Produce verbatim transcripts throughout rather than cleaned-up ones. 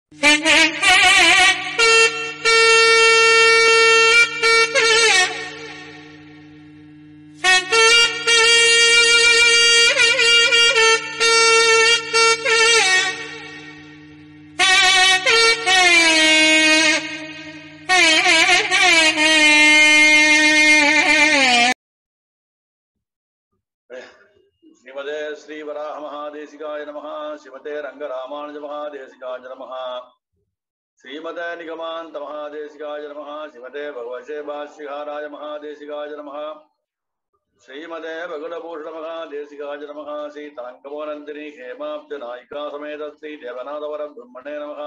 श्रीमते श्री वराह महादेशिकाय नमः। श्रीमते रंगरामानुज महादेशिकाय नमः। श्रीमते निगमान्त महादेशिकाय नमः। श्रीमते भगवते भाष्यहाराय महादेशिकाय नमः। श्रीमते भगुलभूषण महादेशिकाय नमः। श्री तरंगमोनंदिनी हेमाब्ज नायिका समेत श्री देवनाथवर ब्रह्मणे नमः।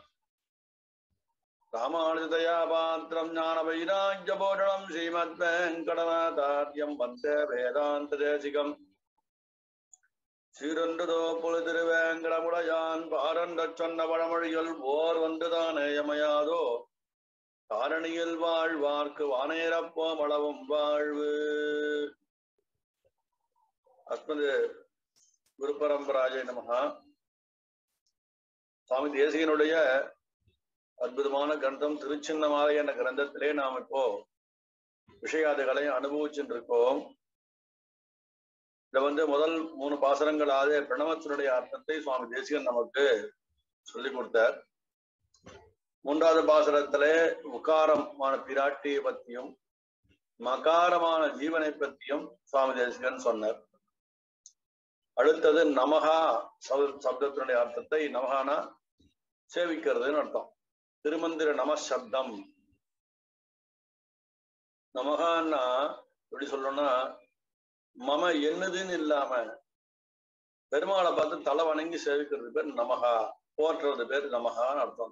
रामानुजतया पात्रं ज्ञानवैराग्यभूषणं श्रीमद्वेङ्कटनाथार्यं वन्दे वेदान्तदेशिकम्। சீரொன்றுதோ பொழுதிருவேங்கடமுடையான் பாரண்ட சொன்ன பழமொழிகள் ஓர் வந்துதானே யமையாதோ காரணியில் வாழ்வார்க்கு வானேரப்போம் அளவும் வாழ்வு. அஸ்மது குரு பரம்பராஜை நமஹா. சுவாமி தேசிகனுடைய அற்புதமான கிரந்தம் திருச்சின்னமாலை என்ற கிரந்தத்திலே நாம் இப்போ விஷயாதிகளை அனுபவிச்சுட்டு இருக்கோம். இத வந்து முதல் மூணு பாசரங்களாக பிரணவத்தினுடைய அர்த்தத்தை சுவாமி தேசிகன் நமக்கு சொல்லிக் கொடுத்தார். மூன்றாவது பாசரத்திலே உக்காரமான பிராட்டியை பற்றியும் மகாரமான ஜீவனை பற்றியும் சுவாமி தேசிகன் சொன்னார். அடுத்தது நமகா சப்தத்தினுடைய அர்த்தத்தை, நமகானா சேவிக்கிறதுன்னு அர்த்தம். திருமந்திர நம சப்தம். நமகான்னா எப்படி சொல்லணும்னா, மம என்னதுன்னு இல்லாம பெருமாளை பார்த்து தலை வணங்கி சேவிக்கிறது பேர் நமகா, போற்றுறது பேர் நமகான்னு அர்த்தம்.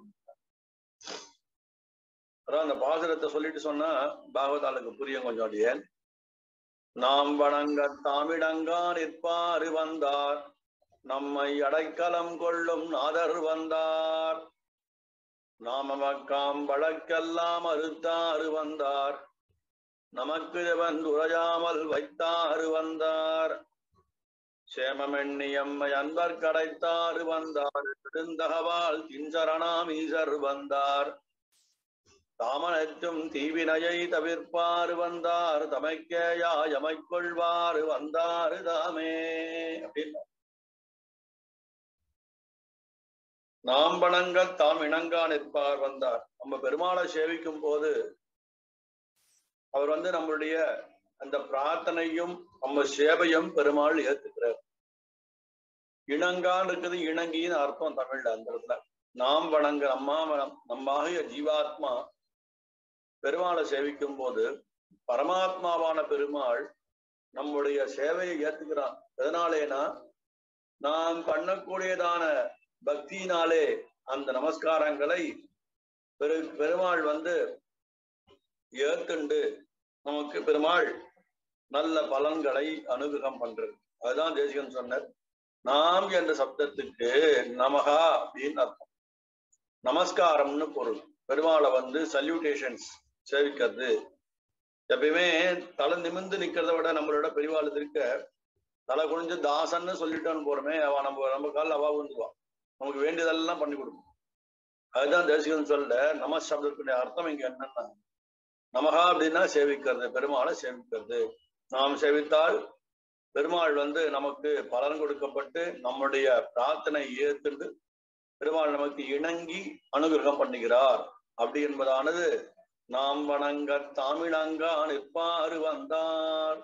அதான் அந்த பாசுரத்தை சொல்லிட்டு சொன்னா பாகவதாளுக்கு புரியும் கொஞ்சம். அப்படியே நாம் வணங்க தாமிடங்கா நிற்பாரு வந்தார், நம்மை அடைக்கலம் கொள்ளும் நாதர் வந்தார், நாமமக்காம் வழக்கெல்லாம் அறுத்தாறு வந்தார், நமக்கு வந்து உரையாமல் வைத்தாறு வந்தார், சேமமெண்ணியம்மை அன்பர் கடைத்தாறு வந்தார், நெடுந்தகவால் திஞ்சரணாமீசர் வந்தார், தாமனற்றும் தீவினையை தவிர்ப்பாறு வந்தார், தமைக்கேயா எமைக்கொள்வாறு வந்தாரு தாமே அப்படின்னு. நாம் வணங்க தாம் இணங்கா நிற்பார் வந்தார். நம்ம பெருமாளை சேவிக்கும் போது அவர் வந்து நம்மளுடைய அந்த பிரார்த்தனையும் நம்ம சேவையும் பெருமாள் ஏத்துக்கிறார். இணங்கான் இருக்குது, இணங்கின்னு அர்த்தம் தமிழ்ல. அந்த இடத்துல நாம் வணங்க நம்மா நம்மாகிய ஜீவாத்மா பெருமாளை சேவிக்கும் போது பரமாத்மாவான பெருமாள் நம்முடைய சேவையை ஏத்துக்கிறான். எதனாலேனா, நாம் பண்ணக்கூடியதான பக்தியினாலே அந்த நமஸ்காரங்களை பெரு பெருமாள் வந்து ஏத்துண்டு நமக்கு பெருமாள் நல்ல பலன்களை அனுகிரகம் பண்றது. அதுதான் தேசிகன் சொன்னார். நாம் என்ற சப்தத்துக்கு நமகா அப்படின்னு அர்த்தம். நமஸ்காரம்னு பொருள். பெருமாளை வந்து சல்யூட்டேஷன்ஸ் சேவிக்கிறது. எப்பயுமே தலை நிமிர்ந்து நிக்கிறத விட நம்மளோட பெரியவாள் இருக்க தலை குனிஞ்சு தாசன்னு சொல்லிட்டோன்னு போறோமே, அவ நம்ம நம்ம காலில் அவா விழுந்துருவான். நமக்கு வேண்டியதெல்லாம் பண்ணி கொடுக்கும். அதுதான் தேசிகன் சொல்ல நம சப்தத்துடைய அர்த்தம் இங்க என்னன்னா, நமகா அப்படின்னா சேவிக்கிறது, பெருமாளை சேவிக்கிறது. நாம் சேவித்தால் பெருமாள் வந்து நமக்கு பலன் கொடுக்கப்பட்டு நம்முடைய பிரார்த்தனை ஏற்று பெருமாள் நமக்கு இணங்கி அனுகிரகம் பண்ணுகிறார். அப்படி என்பதானது நாம் வணங்க தாமிழங்கா நிற்பாறு வந்தார்,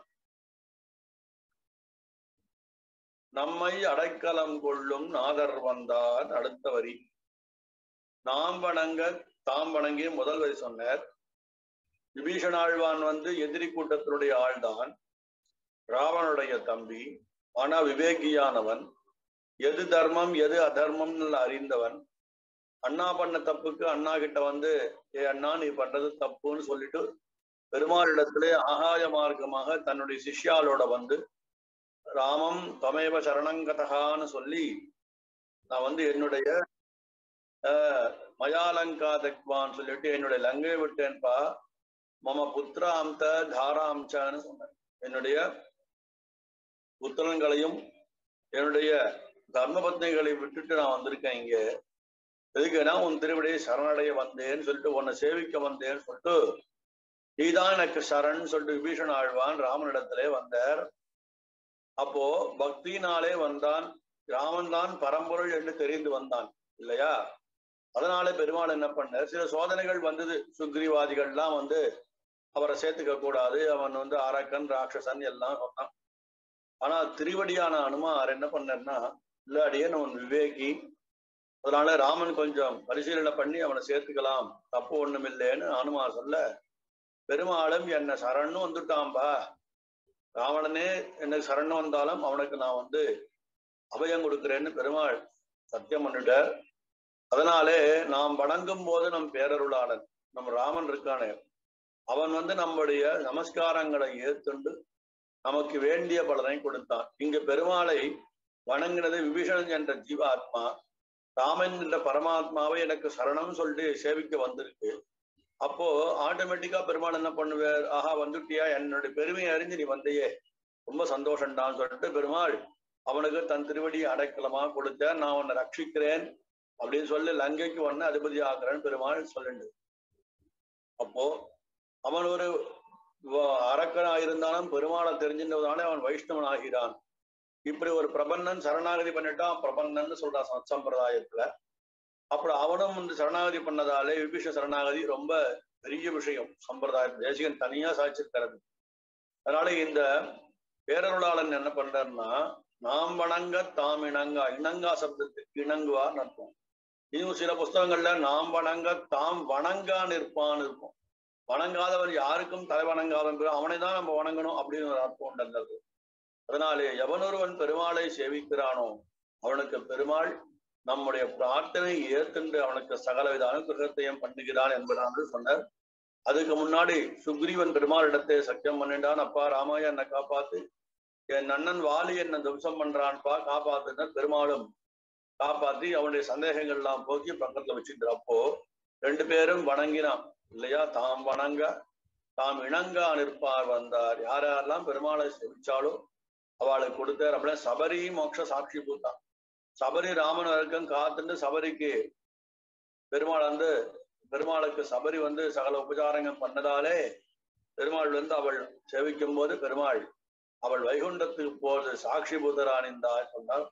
நம்மை அடைக்கலம் கொள்ளும் நாதர் வந்தார். அடுத்த வரி நாம் வணங்க தாம் வணங்கி முதல் வரி சொன்னார். விபீஷண ஆழ்வான் வந்து எதிரி கூட்டத்தினுடைய ஆள்தான், ராவனுடைய தம்பி. ஆனா விவேகியானவன், எது தர்மம் எது அதர்மம் அறிந்தவன். அண்ணா பண்ண தப்புக்கு அண்ணா கிட்ட வந்து ஏ அண்ணா நீ பண்றது தப்புன்னு சொல்லிட்டு பெருமாளிடத்திலே ஆகாய மார்க்கமாக தன்னுடைய சிஷ்யாலோட வந்து ராமம் தமேவ சரணங்கதகான்னு சொல்லி, நான் வந்து என்னுடைய அஹ் மயாலங்கா தக்வான்னு சொல்லிட்டு என்னுடைய லங்கை விட்டேன்பா, மம புத்திராம்த தாராம்சான்னு சொன்னேன். என்னுடைய புத்திரன்களையும் என்னுடைய தர்மபத்னிகளை விட்டுட்டு நான் வந்திருக்கேன் இங்க. எதுக்குன்னா உன் திருவடியை சரணடைய வந்தேன்னு சொல்லிட்டு உன்னை சேவிக்க வந்தேன்னு சொல்லிட்டு நீதான் எனக்கு சரண் சொல்லிட்டு விபீஷண ஆழ்வான் ராமனிடத்திலே வந்தார். அப்போ பக்தியினாலே வந்தான். ராமன் தான் பரம்பொருள் என்று தெரிந்து வந்தான் இல்லையா? அதனாலே பெருமாள் என்ன பண்ண, சில சோதனைகள் வந்தது. சுக்ரீவாதிகள்லாம் வந்து அவரை சேர்த்துக்க கூடாது, அவன் வந்து அரக்கன் ராட்சசன் எல்லாம் சொன்னான். ஆனா திருவடியான அனுமார் என்ன பண்ணார்னா, இல்லாடியே அவன் விவேகி, அதனால ராமன் கொஞ்சம் பரிசீலனை பண்ணி அவனை சேர்த்துக்கலாம், தப்பு ஒண்ணும் இல்லைன்னு அனுமார் சொல்ல, பெருமாளும் என்ன சரணு வந்துட்டான்பா, ராவணனே எனக்கு சரணு வந்தாலும் அவனுக்கு நான் வந்து அபயம் கொடுக்கிறேன்னு பெருமாள் சத்தியம் பண்ணிட்டார். அதனாலே நாம் வணங்கும் போது நம் பேரருளாளன் நம் ராமன் இருக்கானே, அவன் வந்து நம்முடைய நமஸ்காரங்களை ஏற்றுண்டு நமக்கு வேண்டிய பலனை கொடுத்தான். இங்கு பெருமாளை வணங்கினது விபீஷணன் என்ற ஜீவாத்மா, ராமன் என்ற பரமாத்மாவை எனக்கு சரணம் சொல்லிட்டு சேவிக்க வந்திருக்கு. அப்போ ஆட்டோமேட்டிக்கா பெருமாள் என்ன பண்ணுவார், ஆஹா வந்துட்டியா, என்னுடைய பெருமையை அறிஞ்சு நீ வந்தையே, ரொம்ப சந்தோஷம்டான்னு சொல்லிட்டு பெருமாள் அவனுக்கு தன் திருவடியை அடைக்கலமா கொடுத்த, நான் உன்னை ரட்சிக்கிறேன் அப்படின்னு சொல்லி லங்கைக்கு ஒன்னு அதிபதி ஆகிறேன்னு பெருமாள் சொல்லிண்டு. அப்போ அவன் ஒரு அரக்கனா இருந்தாலும் பெருமாளை தெரிஞ்சின்றதுனாலே அவன் வைஷ்ணவன் ஆகிறான். இப்படி ஒரு பிரபன்னன் சரணாகதி பண்ணிட்டான், பிரபன்னன்னு சொல்றான் சத் சம்பிரதாயத்துல. அப்புறம் அவனும் வந்து சரணாகதி பண்ணதாலே விபீஷ சரணாகதி ரொம்ப பெரிய விஷயம், சம்பிரதாயம் தேசிகன் தனியா சாட்சிருக்கிறது. அதனால இந்த பேரருளாளன் என்ன பண்றாருன்னா, நாம் வணங்க தாம் இணங்கா, இணங்கா சப்தத்துக்கு இணங்குவார் அர்த்தம். இன்னும் சில புஸ்தகங்கள்ல நாம் வணங்க தாம் வணங்கா நிற்பான் இருக்கும். வணங்காதவன் யாருக்கும் தலை வணங்காதவன், அவனை தான் நம்ம வணங்கணும் அப்படின்னு ஒரு அர்த்தம் உண்டது. அதனாலே எவனொருவன் பெருமாளை சேவிக்கிறானோ அவனுக்கு பெருமாள் நம்முடைய பிரார்த்தனை ஏற்கென்று அவனுக்கு சகலவித அனுகிரகத்தையும் பண்ணுகிறான் என்பதாக சொன்னார். அதுக்கு முன்னாடி சுக்ரீவன் பெருமாளிடத்தை சத்தியம் பண்ணிட்டான், அப்பா ராமாயா என்னை காப்பாத்து, என் அண்ணன் வாலி என்ன துவம்சம் பண்றான்பா காப்பாத்துனர். பெருமாளும் காப்பாத்தி அவனுடைய சந்தேகங்கள் எல்லாம் போக்கி பக்கத்துல வச்சுட்டு அப்போ ரெண்டு பேரும் வணங்கினான் இல்லையா? தாம் வணங்க தாம் இணங்கா நிற்பார் வந்தார். யார் யாரெல்லாம் பெருமாளை செவிச்சாலோ அவளுக்கு கொடுத்தார். அப்படியே சபரி மோட்ச சாட்சி பூத்தான். சபரி ராமன் வரைக்கும் காத்துட்டு சபரிக்கு பெருமாள் வந்து பெருமாளுக்கு சபரி வந்து சகல உபச்சாரங்கள் பண்ணதாலே பெருமாள் வந்து அவள் சேவிக்கும் போது பெருமாள் அவள் வைகுண்டத்துக்கு போது சாட்சி பூதரானிந்தா சொன்னார்.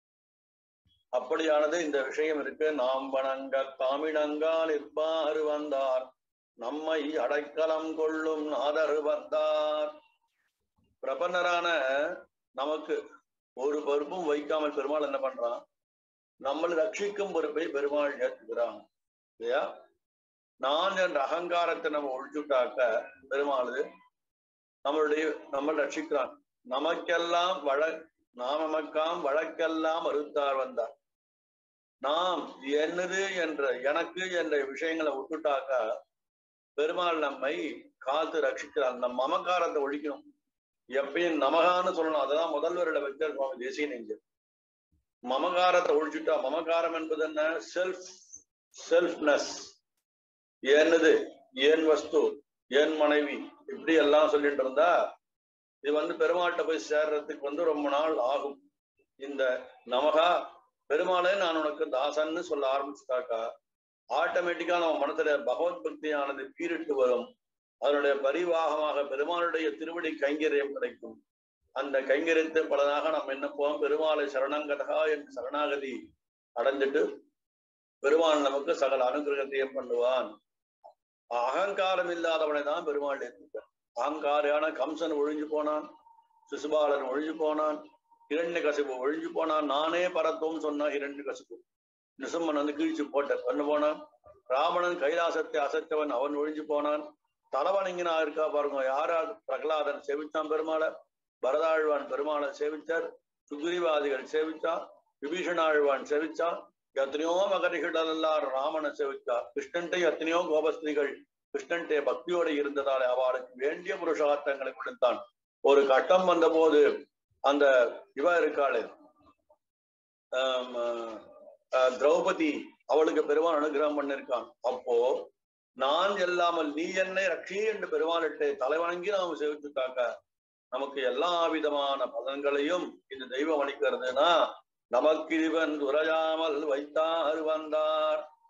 அப்படியானது இந்த விஷயம் இருக்கு. நாம் வணங்க தாமிணங்கா நிற்பாறு வந்தார், நம்மை அடைக்கலம் கொள்ளும் நாதர் வந்தார். பிரபன்னரான நமக்கு ஒரு பொறுப்பும் வைக்காமல் பெருமாள் என்ன பண்றான், நம்மளை ரட்சிக்கும் பொறுப்பை பெருமாள் ஏற்றுக்கிறான் இல்லையா? நான் என்ற அகங்காரத்தை நம்ம ஒழிச்சுட்டாக்க பெருமாள் நம்மளுடைய நம்ம ரட்சிக்கிறான். நமக்கெல்லாம் வழ நாம் நமக்காம் வழக்கெல்லாம் அறுத்தார் வந்தார். நாம் என்னது என்ற எனக்கு என்ற விஷயங்களை விட்டுட்டாக்க பெருமாள் நம்மை காத்து ரட்சிக்கிறான். நம் மமக்காரத்தை ஒழிக்கணும், எப்பயும் நமகான்னு சொல்லணும். அதெல்லாம் முதல்வரிட வைத்தர் சுவாமி தேசிகன் என்கிறார். மமகாரத்தை ஒழிச்சுட்டா, மமகாரம் என்பது என்ன, செல்ஃப் செல்ஃப்னஸ், என்னது ஏன் வஸ்து ஏன் மனைவி இப்படி எல்லாம் சொல்லிட்டு இருந்தா இது வந்து பெருமாள்கிட்ட போய் சேர்றதுக்கு வந்து ரொம்ப நாள் ஆகும். இந்த நமகா பெருமாளே நான் உனக்கு தாசன்னு சொல்ல ஆரம்பிச்சுட்டாக்கா ஆட்டோமேட்டிக்கா நம்ம மனசுல பகவத் பக்தியானது பீரிட்டு வரும். அதனுடைய பரிவாகமாக பெருமாளுடைய திருவடி கைங்கரியம் கிடைக்கும். அந்த கைங்கரியத்தின் பலனாக நம்ம என்ன போவோம், பெருமாளை சரணங்கதகா என்று சரணாகதி அடைஞ்சிட்டு பெருமாள் நமக்கு சகல அனுகிரகத்தையும் பண்ணுவான். அகங்காரம் இல்லாதவனை தான் பெருமாள் ஏற்றுப்பார். அகங்காரியான கம்சன் ஒழிஞ்சு போனான், சிசுபாலன் ஒழிஞ்சு போனான், இரண்டு கசிப்பு ஒழிஞ்சு போனான். நானே பரத்துவம் சொன்னா இரண்டு கசிப்பு நிசம்மன் வந்து கீழ்ச்சி போட்ட பண்ணு போனான். ராவணன் கைலாசத்தை அசைத்தவன் அவன் ஒழிஞ்சு போனான். தலைவணங்கினா இருக்கா பாருங்க, யாரா பிரகலாதன் சேவிச்சான் பெருமாளை, பரதாழ்வான் பெருமாளை சேவிச்சார், சுக்ரீவாதிகள் சேவிச்சான், விபீஷணாழ்வான் சேவிச்சான், எத்தனையோ மகரிகள் எல்லாம் ராமனை சேவிச்சார். கிருஷ்ணன்ட்டை எத்தனையோ கோபஸ்திரிகள் கிருஷ்ணன்ட்டே பக்தியோடு இருந்ததாலே அவளுக்கு வேண்டிய புருஷார்த்தங்களை கொடுத்தான். ஒரு கட்டம் வந்த போது அந்த இவ இருக்காளு திரௌபதி, அவளுக்கு பெருமாள் அனுகிரகம் பண்ணிருக்கான். அப்போ நான் இல்லாமல் நீ என்னை ரட்சி என்று பெருமாளிட்டை தலைவணங்கி நாம் சேவிச்சுட்டாக்க நமக்கு எல்லா விதமான பலன்களையும் இந்த தெய்வம் அளிக்கிறதுனா நமக்கு இவன் துறையாமல் வைத்தார் வந்தார்.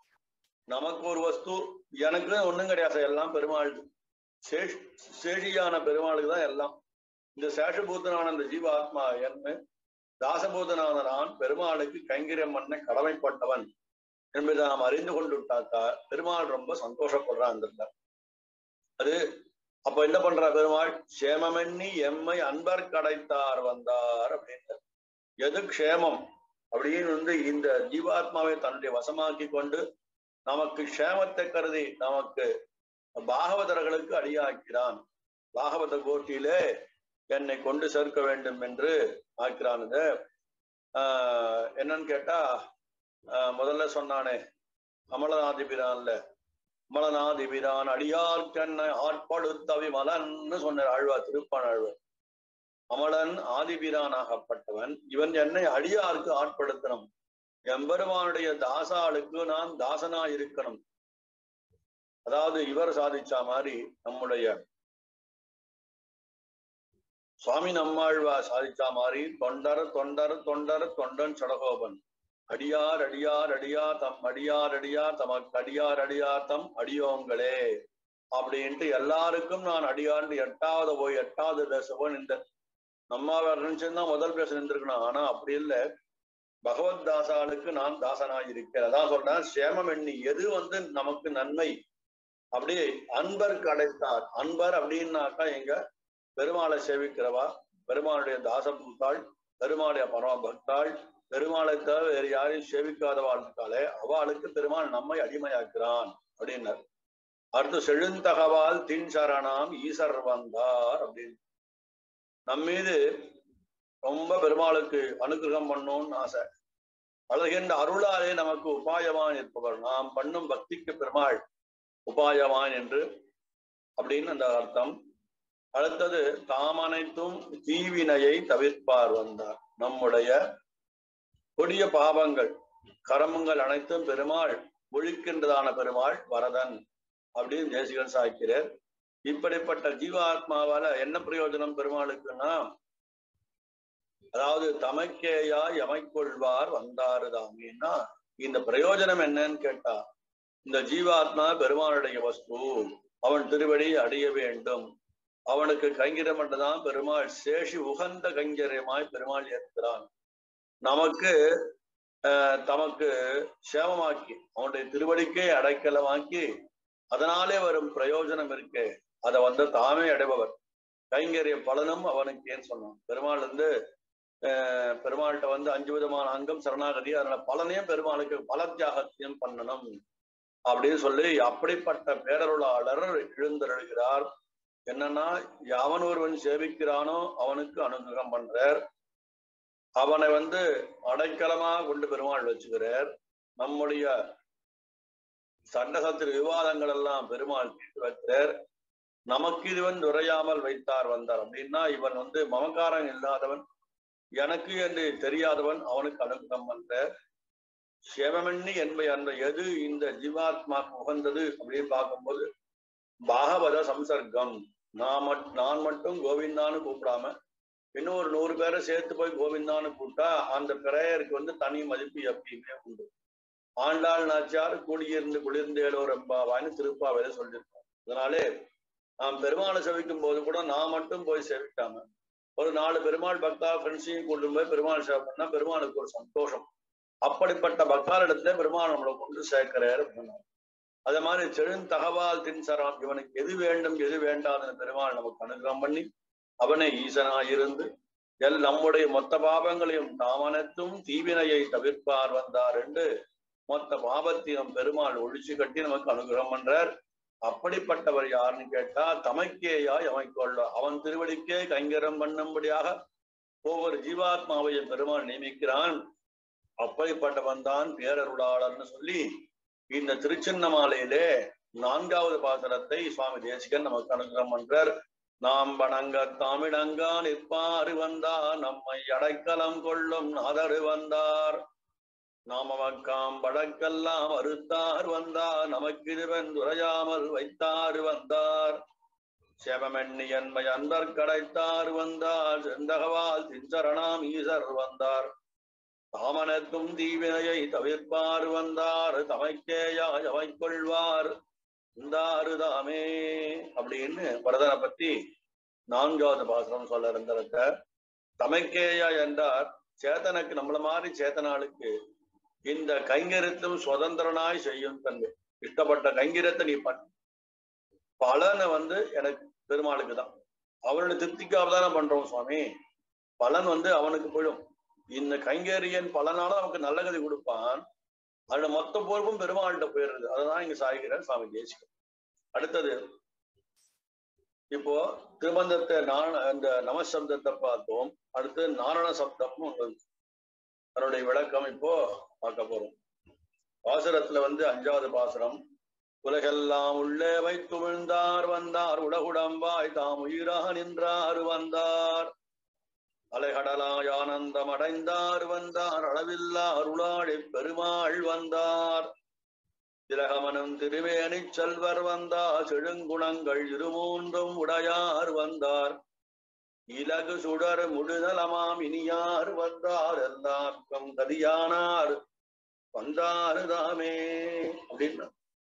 நமக்கு ஒரு வஸ்து, எனக்கு ஒண்ணும் கிடையாது, எல்லாம் பெருமாள். சேஷ் சேஷியான பெருமாளுக்கு தான் எல்லாம். இந்த சேஷபூதனான இந்த ஜீவாத்மா என்ன தாசபூதனான நான் பெருமாளுக்கு கைங்கரியம் பண்ண கடமைப்பட்டவன் என்பதை நாம் அறிந்து கொண்டுட்டாக்கா பெருமாள் ரொம்ப சந்தோஷப்படுறான். அந்த அது அப்ப என்ன பண்ற பெருமாள், சேமமெண்ணி எம்மை அன்பர் கடைத்தார் வந்தார் அப்படின்னு. எது க்ஷேமம் அப்படின்னு வந்து இந்த ஜீவாத்மாவை தன்னுடைய வசமாக்கி கொண்டு நமக்கு க்ஷேமத்தை கருதி நமக்கு பாகவதர்களுக்கு அடியாக்கிறான். பாகவத கோட்டியிலே என்னை கொண்டு சேர்க்க வேண்டும் என்று ஆக்கிறான். ஆஹ் என்னன்னு கேட்டா, ஆஹ் முதல்ல சொன்னானே அமலநாதிபிரான்ல, அமலநாதிபிரான் அடியார்க்கண்ணை ஆட்படுத்தவி மலன்னு சொன்னார் ஆழ்வார், திருப்பான் ஆழ்வார். அமலன் ஆதிபிரானாகப்பட்டவன், இவன் என்னை அடியாருக்கு ஆட்படுத்தணும். எம்பெருமானுடைய தாசாளுக்கு நான் தாசனா இருக்கணும். அதாவது இவர் சாதிச்சா மாதிரி நம்முடைய சுவாமி நம்மாழ்வா சாதிச்சா மாதிரி தொண்டர் தொண்டர் தொண்டர் தொண்டன் சடகோபன், அடியார் அடியார் அடியார் தம் அடியார் அடியார் தமக்கு அடியார் அடியார் தம் அடியோங்களே அப்படின்ட்டு எல்லாருக்கும் நான் அடியார்னு எட்டாவது போய் எட்டாவது பேசுவோம். இந்த நம்மாவார் நினைச்சிருந்தா முதல் பேச நின்றுக்கணும். ஆனா அப்படி இல்லை, பகவத் தாசாளுக்கு நான் தாசனாய் இருக்கிறேன். அதான் சொல்றேன், சேமம் எண்ணி எது வந்து நமக்கு நன்மை அப்படியே அன்பர் கடைத்தார். அன்பர் அப்படின்னாக்கா எங்க பெருமாளை சேவிக்கிறவா, பெருமாளுடைய தாசபூத்தாள், பெருமாளுடைய பரம பக்தாள், பெருமாளை தவிர வேறு யாரையும் சேவிக்காதவாள் இருக்காளே அவளுக்கு பெருமாள் நம்மை அடிமையாக்குறான் அப்படின்னார். அடுத்து செழுந்தகவால் தின் சரணாம் ஈசர் வந்தார் அப்படின்னு. நம்மீது ரொம்ப பெருமாளுக்கு அனுகிரகம் பண்ணணும்னு ஆசை. அழகின்ற அருளாலே நமக்கு உபாயவான் இருப்பவர். நாம் பண்ணும் பக்திக்கு பெருமாள் உபாயவான் என்று அப்படின்னு அந்த அர்த்தம். அடுத்தது தாமனைத்தும் தீவினையை தவிர்ப்பார் வந்தார். நம்முடைய கொடிய பாவங்கள் கரமங்கள் அனைத்தும் பெருமாள் ஒழிக்கின்றதான பெருமாள் வரதன் அப்படின்னு தேசிகன் சாய்க்கிறார். இப்படிப்பட்ட ஜீவாத்மாவால என்ன பிரயோஜனம் பெருமாளுக்குன்னா, அதாவது தமக்கேயா எமைக்கொள்வார் வந்தாருதாமின்னா இந்த பிரயோஜனம் என்னன்னு கேட்டா, இந்த ஜீவாத்மா பெருமாளுடைய வஸ்து, அவன் திருவடி அடைய வேண்டும், அவனுக்கு கைங்கரியம் என்றுதான் பெருமாள் சேஷி உகந்த கைங்கரியமாய் பெருமாள் ஏற்கிறான். நமக்கு அஹ் தமக்கு சேமமாக்கி அவனுடைய திருவடிக்கே அடைக்கலமாக்கி அதனாலே வரும் பிரயோஜனம் இருக்கே அதை வந்து தாமே அடைபவர். கைங்கரிய பலனும் அவனுக்கு ஏன் சொன்னான். பெருமாள் வந்து அஹ் பெருமாள்கிட்ட வந்து அஞ்சு விதமான அங்கம் சரணாகதி, அதனால பலனையும் பெருமாளுக்கு பல தியாகத்தையும் பண்ணணும் அப்படின்னு சொல்லி அப்படிப்பட்ட பேரருளாளர் எழுந்தருள்கிறார். என்னன்னா, அவன் ஒருவன் சேவிக்கிறானோ அவனுக்கு அனுகிரகம் பண்றார், அவனை வந்து அடைக்கலமா கொண்டு பெருமாள் வச்சுக்கிறார். நம்முடைய சண்டகத்தின் விவாதங்கள் எல்லாம் பெருமாள் கேட்டு வைக்கிறார். நமக்கு இதுவன் உரையாமல் வைத்தார் வந்தார் அப்படின்னா, இவன் வந்து மமக்காரம் இல்லாதவன், எனக்கு என்று தெரியாதவன், அவனுக்கு அனுகிரகம் பண்றார். சேவமெண்ணி என்பை அந்த எது இந்த ஜீவாத்மாக்கு உகந்தது அப்படின்னு பார்க்கும்போது பாகவத சம்சர்க்கம். நான் நான் மட்டும் கோவிந்தான்னு கூப்பிடாம இன்னொரு நூறு பேரை சேர்த்து போய் கோவிந்தான்னு கூப்பிட்டா அந்த பிரேயருக்கு வந்து தனி மதிப்பு எப்பயுமே உண்டு. ஆண்டாள் நாச்சியார் கூடியிருந்து குளிர்ந்தேலோ ரெம்பாவான்னு திருப்பாவையில சொல்லியிருக்கோம். அதனாலே நாம் பெருமாளை சேவிக்கும் போது கூட நான் மட்டும் போய் சேவிக்காம ஒரு நாலு பெருமாள் பக்தா ஃப்ரெண்ட்ஸையும் கொண்டு போய் பெருமாள் சேவை பண்ணா பெருமாளுக்கு ஒரு சந்தோஷம். அப்படிப்பட்ட பக்தாரிடத்துல பெருமாள் நம்மளை கொண்டு சேர்க்கிறார் அப்படின்னா, அதே மாதிரி செழுந்தகவால் தின்சராம், இவனுக்கு எது வேண்டும் எது வேண்டாதுன்னு பெருமாள் நமக்கு அனுகிரகம் பண்ணி அவனை ஈசனாயிருந்து எல் நம்முடைய மொத்த பாவங்களையும் தாமனத்தும் தீவினையை தவிர்ப்பார் வந்தார் என்று மொத்த பாவத்தையும் பெருமாள் ஒழிச்சு கட்டி நமக்கு அனுகிரகம் பண்றார். அப்படிப்பட்டவர் யாருன்னு கேட்டா, தமக்கேயாய் அமைக்கொள்ள அவன் திருவடிக்கே கைங்கரம் பண்ணும்படியாக ஒவ்வொரு ஜீவாத்மாவையும் பெருமாள் நியமிக்கிறான். அப்படிப்பட்டவன் தான் பேரருளாளர்னு சொல்லி இந்த திருச்சின்னமாலையிலே நான்காவது பாசனத்தை சுவாமி தேசிகன் நமக்கு அனுகிரகம் பண்றார். நாம் வணங்க தாமிடங்கா நிற்பாறு வந்தார், நம்மை அடைக்கலம் கொள்ளும் நாதரு வந்தார், நாமவக்காம் படக்கெல்லாம் அறுத்தார் வந்தார், நமக்கு இதுவன் உரையாமல் வைத்தாறு வந்தார், சேவமெண்ணி என்மை அன்பர் கடைத்தார் வந்தார், செந்தகவால் தின்சரணாம் ஈசர் வந்தார், தாமனத்தும் தீவினையை தவிர்ப்பார் வந்தார் தமைக்கேயாய் அமைக்கொள்வார் இந்தாரு தாமே அப்படின்னு பரதனை பத்தி நான்காவது பாசனம் சொல்ல இருந்தத தமைக்கேயா என்றார் சேத்தனுக்கு நம்மள மாதிரி சேத்தனாளுக்கு இந்த கைங்கரத்தும் சுதந்திரனாய் செய்யும் தன்மை இஷ்டப்பட்ட கைங்கரத்தை நீ பண்ண பலனை வந்து எனக்கு பெருமாளுக்கு தான் அவனுடைய திருப்திக்காக தானே பண்றோம் சுவாமி பலன் வந்து அவனுக்கு போயிடும் இந்த கைங்கரியன் பலனால அவனுக்கு நல்ல கதை கொடுப்பான் அதோட மொத்த பொறுப்பும் பெருமாள்கிட்ட போயிடுறது அததான் இங்க சாய்கிறார் சுவாமி தேசிகன் அடுத்தது இப்போ திருமந்தத்தை நான இந்த நமசப்தத்தை பார்த்தோம் அடுத்து நாரண சப்தமும் அதனுடைய விளக்கம் இப்போ பார்க்க போறோம் பாசுரத்துல வந்து அஞ்சாவது பாசுரம் உலகெல்லாம் உள்ளே வைத்து விழுந்தார் வந்தார் உலகுடம்பாய் தாம் உயிராக நின்றார் வந்தார் அலைகடலாய் ஆனந்தம் அடைந்தார் வந்தார் அளவில்லா அருளாடி பெருமாள் வந்தார் திலகமனும் திருவேணி செல்வர் வந்தார் செழுங்குணங்கள் இருமூன்றும் உடையார் வந்தார் இலகு சுடர் முடுதலமாம் இனியார் வந்தார் எல்லாருக்கும் கதியானார் வந்தாரு தாமே அப்படின்னு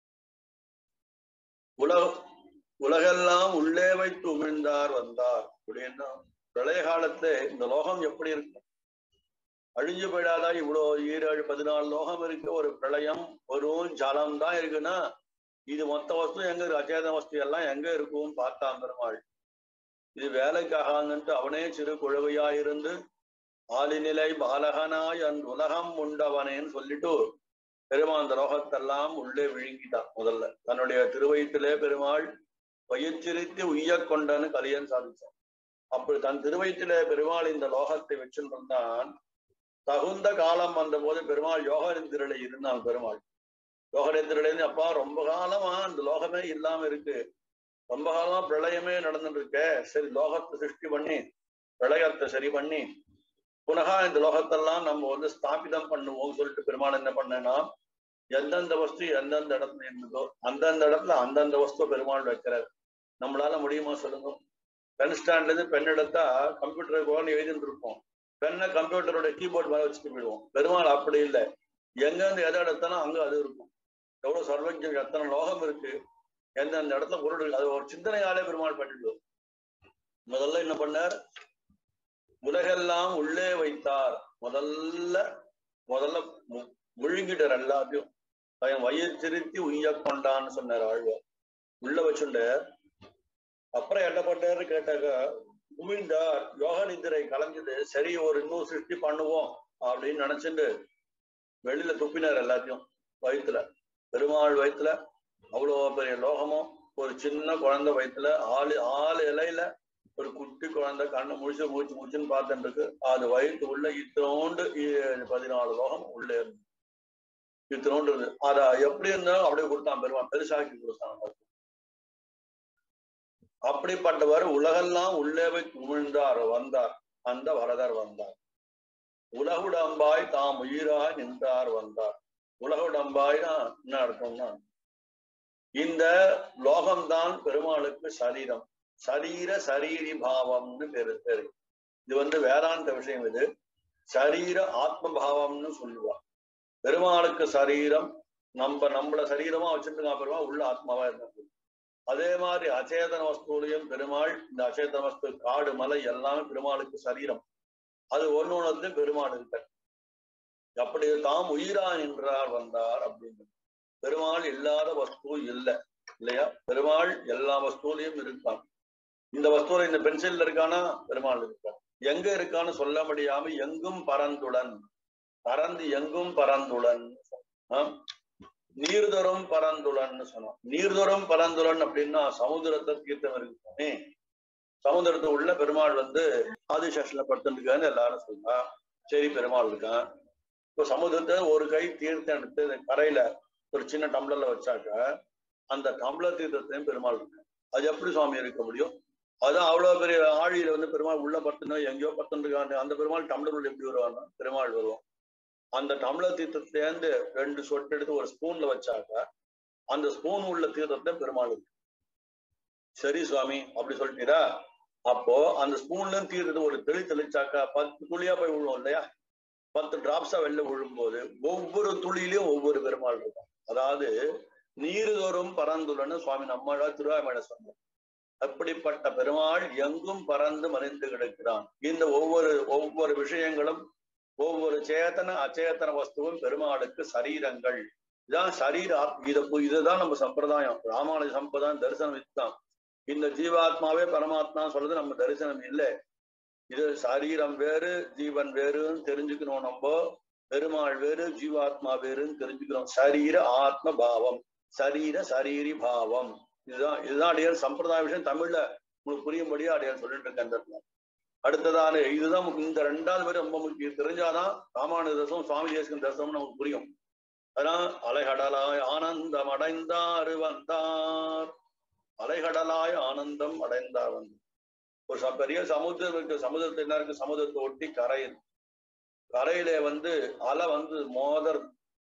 உலக உலகெல்லாம் உள்ளே வைத்து உமிழ்ந்தார் வந்தார் அப்படின்னா பிரளய காலத்துல இந்த லோகம் எப்படி இருக்கு அழிஞ்சு போயிடாதா இவ்வளவு ஈரேழு பதினாலு லோகம் இருக்கு ஒரு பிரளயம் ஒரு ஜலம் தான் இருக்குன்னா இது மொத்த வஸ்து எங்க இருக்கு அச்சேத வஸ்து எல்லாம் எங்க இருக்கும் பார்த்தான் பெருமாள் இது வேலைக்காகன்ட்டு அவனே சிறு குழவையாயிருந்து ஆலிநிலை பாலகனாய் அந் உலகம் உண்டவனேன்னு சொல்லிட்டு பெருமாள் அந்த லோகத்தெல்லாம் உள்ளே விழுங்கிட்டான் முதல்ல தன்னுடைய திருவயிற்றிலே பெருமாள் பயிற்சிரித்து உய்ய கொண்டன்னு கலியன் சாதிச்சான் அப்படி தன் திருவயிற்றிலே பெருமாள் இந்த லோகத்தை வச்சிருந்தான் தகுந்த காலம் வந்த போது பெருமாள் யோகநிந்திரலை இருந்தான் பெருமாள் யோகநிந்திரலேருந்து அப்பா ரொம்ப காலமா இந்த லோகமே இல்லாம இருக்கு ரொம்ப காலமா பிரளயமே நடந்துட்டு இருக்க சரி லோகத்தை சிருஷ்டி பண்ணி பிரளயத்தை சரி பண்ணி புனகா இந்த லோகத்தெல்லாம் நம்ம வந்து ஸ்தாபிதம் பண்ணுவோம் சொல்லிட்டு பெருமாள் என்ன பண்ணேன்னா எந்தெந்த வஸ்து எந்தெந்த இடத்துல இருந்ததோ அந்தந்த இடத்துல அந்தந்த வஸ்து பெருமாள் வைக்கிறார் நம்மளால முடியுமா சொல்லுங்க பென் ஸ்டாண்ட்ல இருந்து பென் எடுத்தா கம்ப்யூட்டர் போகணும்னு எழுதிட்டு இருப்போம் பெண்ணை கம்ப்யூட்டரோட கீபோர்ட் மேல வச்சுட்டு போயிடுவோம் பெருமாள் அப்படி இல்லை எங்கேருந்து எதை எடுத்தாலும் அங்க அது இருக்கும் எவ்வளவு சர்வஜம் எத்தனை லோகம் இருக்கு எந்தெந்த இடத்துல பொருள் இருக்கு அது ஒரு சிந்தனையாலே பெருமாள் பண்ணிடுவோம் முதல்ல என்ன பண்ணார் உலகெல்லாம் உள்ளே வைத்தார் முதல்ல முதல்ல முழுங்கிட்டார் எல்லாத்தையும் பையன் வயிறு திருத்தி உய்ய கொண்டான்னு சொன்னார் ஆழ்வார் உள்ள வச்சுட்டு அப்புறம் என்ன பண்ணாரு கேட்டாக்க உமிழ்ந்தார் யோக நிதிரை கலைஞ்சது சரி ஒரு இன்னும் சிருஷ்டி பண்ணுவோம் அப்படின்னு நினைச்சுட்டு வெளியில துப்பினார் எல்லாத்தையும் வயிற்றுல பெருமாள் வயிற்றுல அவ்வளோ பெரிய லோகமும் ஒரு சின்ன குழந்தை வயிற்றுல ஆளு ஆளு இலையில ஒரு குட்டி குழந்தை கண்ணை முடிச்சு மூச்சு மூச்சுன்னு பார்த்துட்டு இருக்கு அது வயிற்று உள்ள இத்தனோண்டு பதினாலு லோகம் உள்ளே இருந்து இத்தனோண்டு இருந்து அதை எப்படி இருந்தாலும் அப்படியே கொடுத்தான் பெருமாள் பெருசாக்கி கொடுத்தான் அப்படிப்பட்டவர் உலகெல்லாம் உள்ளே வைத்து உமிழ்ந்தார் வந்தார் அந்த வரதர் வந்தார் உலகுடம்பாய் தாம் உயிராய் நின்றார் வந்தார் உலகுடம்பாய்னா என்ன அர்த்தம்னா இந்த லோகம்தான் பெருமாளுக்கு சரீரம் சரீர சரீரி பாவம்னு பேரு பேரு இது வந்து வேதாந்த விஷயம் இது சரீர ஆத்ம பாவம்னு சொல்லுவா பெருமாளுக்கு சரீரம் நம்ம நம்மள சரீரமா வச்சுட்டு பெருமாள் உள்ள ஆத்மாவா இருந்தாங்க அதே மாதிரி அச்சேதன வஸ்துலையும் பெருமாள் இந்த அச்சேதன வஸ்து காடு மலை எல்லாமே பெருமாளுக்கு சரீரம் அது ஒண்ணு ஒண்ணு பெருமாள் இருக்க அப்படி தாம் உயிரா நின்றார் வந்தார் அப்படின்னு பெருமாள் இல்லாத வஸ்து இல்லை இல்லையா பெருமாள் எல்லா வஸ்துலையும் இருக்கான் இந்த வஸ்துல இந்த பென்சில்ல இருக்கானா பெருமாள் இருக்கான் எங்க இருக்கான்னு சொல்ல முடியாம எங்கும் பரந்துடன் பறந்து எங்கும் பரந்துடன் நீர்தொரும் பரந்துளன்னு சொன்னோம் நீர்தொரும் பரந்துளன் அப்படின்னா சமுதிரத்தை தீர்த்தம் இருக்குமே சமுதிரத்தை உள்ள பெருமாள் வந்து ஆதிசேஷன்ல படுத்துருக்கான்னு எல்லாரும் சொல்றா சரி பெருமாள் இருக்கான் இப்போ சமுதிரத்தை ஒரு கை தீர்த்தம் எடுத்து கரையில ஒரு சின்ன டம்ளர்ல வச்சாக்க அந்த டம்ளர் தீர்த்தத்தையும் பெருமாள் இருக்கு அது எப்படி சுவாமி இருக்க முடியும் அதான் அவ்வளவு பெரிய ஆழியில வந்து பெருமாள் உள்ள படுத்துனா எங்கேயோ படுத்துருக்காங்க அந்த பெருமாள் டம்ளர் உள்ள எப்படி வருவாங்க பெருமாள் வருவோம் அந்த டம்ளர் தீர்த்தத்திலேருந்து ரெண்டு சொட்டு எடுத்து ஒரு ஸ்பூன்ல வச்சாக்க அந்த ஸ்பூன் உள்ள தீர்த்தத்தை பெருமாள் இருக்கு சரி சுவாமி அப்படி சொல்லிட்டீரா அப்போ அந்த ஸ்பூன்ல இருந்து தீர்த்தத்தை ஒரு தெளி தெளிச்சாக்கா பத்து துளியா போய் விழுவோம் இல்லையா பத்து டிராப்ஸா வெளில விழும்போது ஒவ்வொரு துளியிலையும் ஒவ்வொரு பெருமாள் இருக்கும். அதாவது நீருதோறும் பரந்துள்ளன்னு சுவாமி நம்மளா திருவாய்மலை சொன்னார். அப்படிப்பட்ட பெருமாள் எங்கும் பறந்து மறைந்து கிடக்கிறான். இந்த ஒவ்வொரு ஒவ்வொரு விஷயங்களும் ஒவ்வொரு சேத்தன அச்சேதன வஸ்துவும் பெருமாளுக்கு சரீரங்கள். இதான் சரீர இத இதுதான் நம்ம சம்பிரதாயம். ராமானுஜ சம்பிரதாயம் தரிசனம் இதுதான். இந்த ஜீவாத்மாவே பரமாத்மா சொல்றது நம்ம தரிசனம் இல்லை. இது சரீரம் வேறு ஜீவன் வேறுன்னு தெரிஞ்சுக்கணும். நம்ம பெருமாள் வேறு ஜீவாத்மா வேறுன்னு தெரிஞ்சுக்கிறோம். சரீர ஆத்ம பாவம், சரீர சரீரி பாவம். இதுதான் இதுதான் அடியார் சம்பிரதாய விஷயம். தமிழ்ல உங்களுக்கு புரியும்படியா அடியார் சொல்லிட்டு இருக்கேன் அந்த இடத்துல. அடுத்ததான இதுதான் இந்த ரெண்டாவது பேர் ரொம்ப முக்கியம். தெரிஞ்சாதான் ராமானுஜ தரிசனம் சுவாமி தேசிகன் தரிசனம் நமக்கு புரியும். அதான் அலைகடலாய் ஆனந்தம் அடைந்தார் வந்தார். அலைகடலாய் ஆனந்தம் அடைந்தார் வந்தார். ஒரு பெரிய சமுத்திரம் இருக்கு. சமுதிரத்தை என்ன இருக்கு? சமுதிரத்தை ஒட்டி கரையில் கரையில வந்து அலை வந்து மோதர்.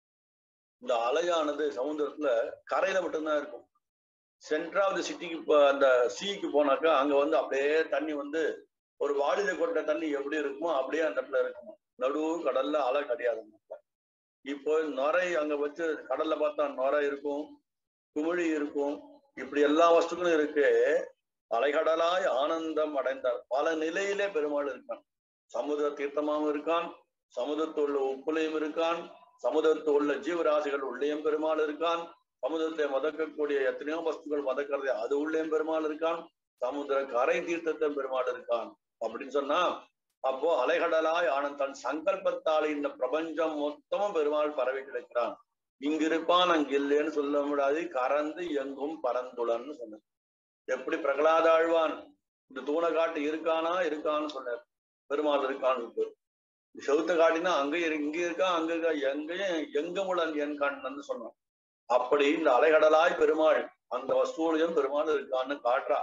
இந்த அலையானது சமுதிரத்துல கரையில மட்டும்தான் இருக்கும். சென்டர் ஆஃப் தி சிட்டிக்கு அந்த சீக்கு போனாக்கா அங்க வந்து அப்படியே தண்ணி வந்து ஒரு வாளில கொண்ட தண்ணி எப்படி இருக்குமோ அப்படியே அந்த இடத்துல இருக்குமா. நடுவு கடல்ல அலை கிடையாது. இப்போ நுரை அங்க வச்சு கடல்ல பார்த்தா நுரை இருக்கும், குமிழி இருக்கும், இப்படி எல்லா வஸ்துக்களும் இருக்கு. அலைகடலாய் ஆனந்தம் அடைந்தார். பல நிலையிலே பெருமாள் இருக்கான். சமுதிர தீர்த்தமாகவும் இருக்கான், சமுதிரத்தில் உள்ள உப்புலையும் இருக்கான், சமுதிரத்தில் உள்ள ஜீவராசிகள் உள்ளேயும் பெருமாள் இருக்கான், சமுதிரத்தை மதக்கக்கூடிய எத்தனையோ வஸ்துக்கள் மதக்கிறது அது உள்ளேயும் பெருமாள் இருக்கான், சமுதிர கரை தீர்த்தத்தை பெருமாள் இருக்கான் அப்படின்னு சொன்னா, அப்போ அலைகடலாய் ஆனந்த் தன் சங்கல்பத்தால் இந்த பிரபஞ்சம் மொத்தமும் பெருமாள் பரவி கிடக்கிறான். இங்க இருப்பான் அங்க இல்லைன்னு சொல்ல முடியாது. கறந்து எங்கும் பரந்துளன்னு சொன்ன. எப்படி பிரகலாத ஆழ்வான் இந்த தூணை காட்டு இருக்கானா இருக்கான்னு சொன்னார். பெருமாள் இருக்கான்னு செவுத்த காட்டினா அங்க இங்க இருக்கா அங்க இருக்கா எங்கேயும் எங்க முழன் என் கண்ணன்னு சொன்னான். அப்படி இந்த அலைகடலாய் பெருமாள் அந்த வஸ்துவிலையும் பெருமாள் இருக்கான்னு காட்டுறா.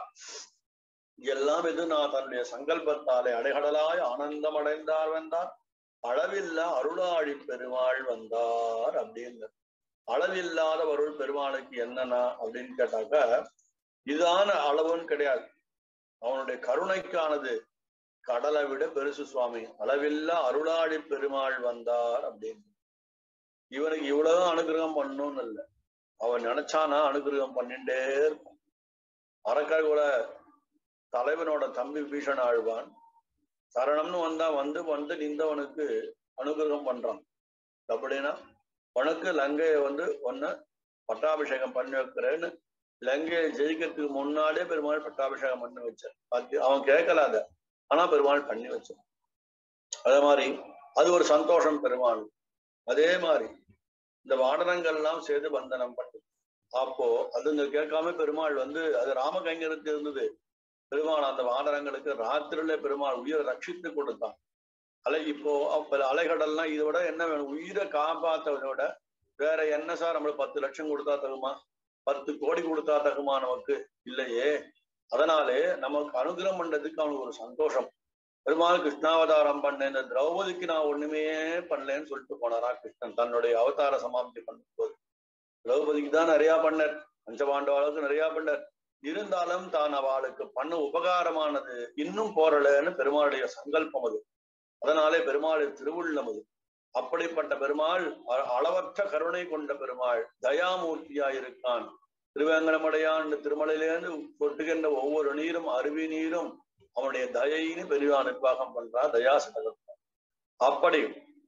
எல்லாம் எது நான் தன்னுடைய சங்கல்பத்தாலே அலைகடலாய் ஆனந்தம் அடைந்தார் வந்தார். அளவில்ல அருளாழி பெருமாள் வந்தார் அப்படின்னு. அளவில்லாத அருள் பெருமாளுக்கு என்னன்னா அப்படின்னு கேட்டாக்க இதான அளவுன்னு கிடையாது. அவனுடைய கருணைக்கானது கடலை விட பெருசு சுவாமி. அளவில்லா அருளாழி பெருமாள் வந்தார் அப்படின்னு. இவனுக்கு இவ்வளவு அனுகிரகம் பண்ணணும்னு இல்லை. அவன் நினைச்சானா அனுகிரகம் பண்ணிட்டே இருக்கும். அரக்கர்குல தலைவனோட தம்பி பீஷன் ஆழ்வான் சரணம்னு வந்தா வந்து வந்து நின்றவனுக்கு அனுகிரகம் பண்றான். அப்படின்னா உனக்கு லங்கையை வந்து ஒன்னு பட்டாபிஷேகம் பண்ணி வைக்கிறேன்னு லங்கையை ஜெயிக்கிறதுக்கு முன்னாலே பெருமாள் பட்டாபிஷேகம் பண்ணி வச்சான். அவன் கேட்கலாத, ஆனா பெருமாள் பண்ணி வச்சான். அதே மாதிரி அது ஒரு சந்தோஷம் பெருமாள். அதே மாதிரி இந்த வாடனங்கள்லாம் சேர்ந்து பந்தனம் பண்ணு. அப்போ அதுங்க கேட்காம பெருமாள் வந்து அது ராமகைங்கருக்கு இருந்தது. பெருமாள் அந்த வானரங்களுக்கு ராத்திரில பெருமாள் உயிரை ரட்சித்து கொடுத்தான். அலை இப்போ அப்ப அலைகடல்லாம் இதை விட என்ன வேணும்? உயிரை காப்பாற்றதை விட வேற என்ன சார்? நம்மளுக்கு பத்து லட்சம் கொடுத்தா தகுமா? பத்து கோடி கொடுத்தா தகுமா? நமக்கு இல்லையே. அதனாலே நமக்கு அனுகிரகம் பண்றதுக்கு அவனுக்கு ஒரு சந்தோஷம். பெருமாள் கிருஷ்ணாவதாரம் பண்ண இந்த திரௌபதிக்கு நான் ஒண்ணுமே பண்ணலன்னு சொல்லிட்டு போனாரா கிருஷ்ணன் தன்னுடைய அவதார சமாப்தி பண்ணும் போது. திரௌபதிக்கு தான் நிறைய பண்ணார், பஞ்சபாண்டவாளுக்கு நிறைய பண்ணார். இருந்தாலும் தான் அவளுக்கு பண்ண உபகாரமானது இன்னும் போறலன்னு பெருமாளுடைய சங்கல்பம் அது. அதனாலே பெருமாள் திருவுள்ளம் அது. அப்படிப்பட்ட பெருமாள் அளவற்ற கருணை கொண்ட பெருமாள் தயாமூர்த்தியா இருக்கான். திருவேங்கடமடையான் திருமலையிலேருந்து கொட்டுகின்ற ஒவ்வொரு நீரும் அருவி நீரும் அவனுடைய தயைன்னு பெரிய நிர்வாகம் பண்றா தயாசனம். அப்படி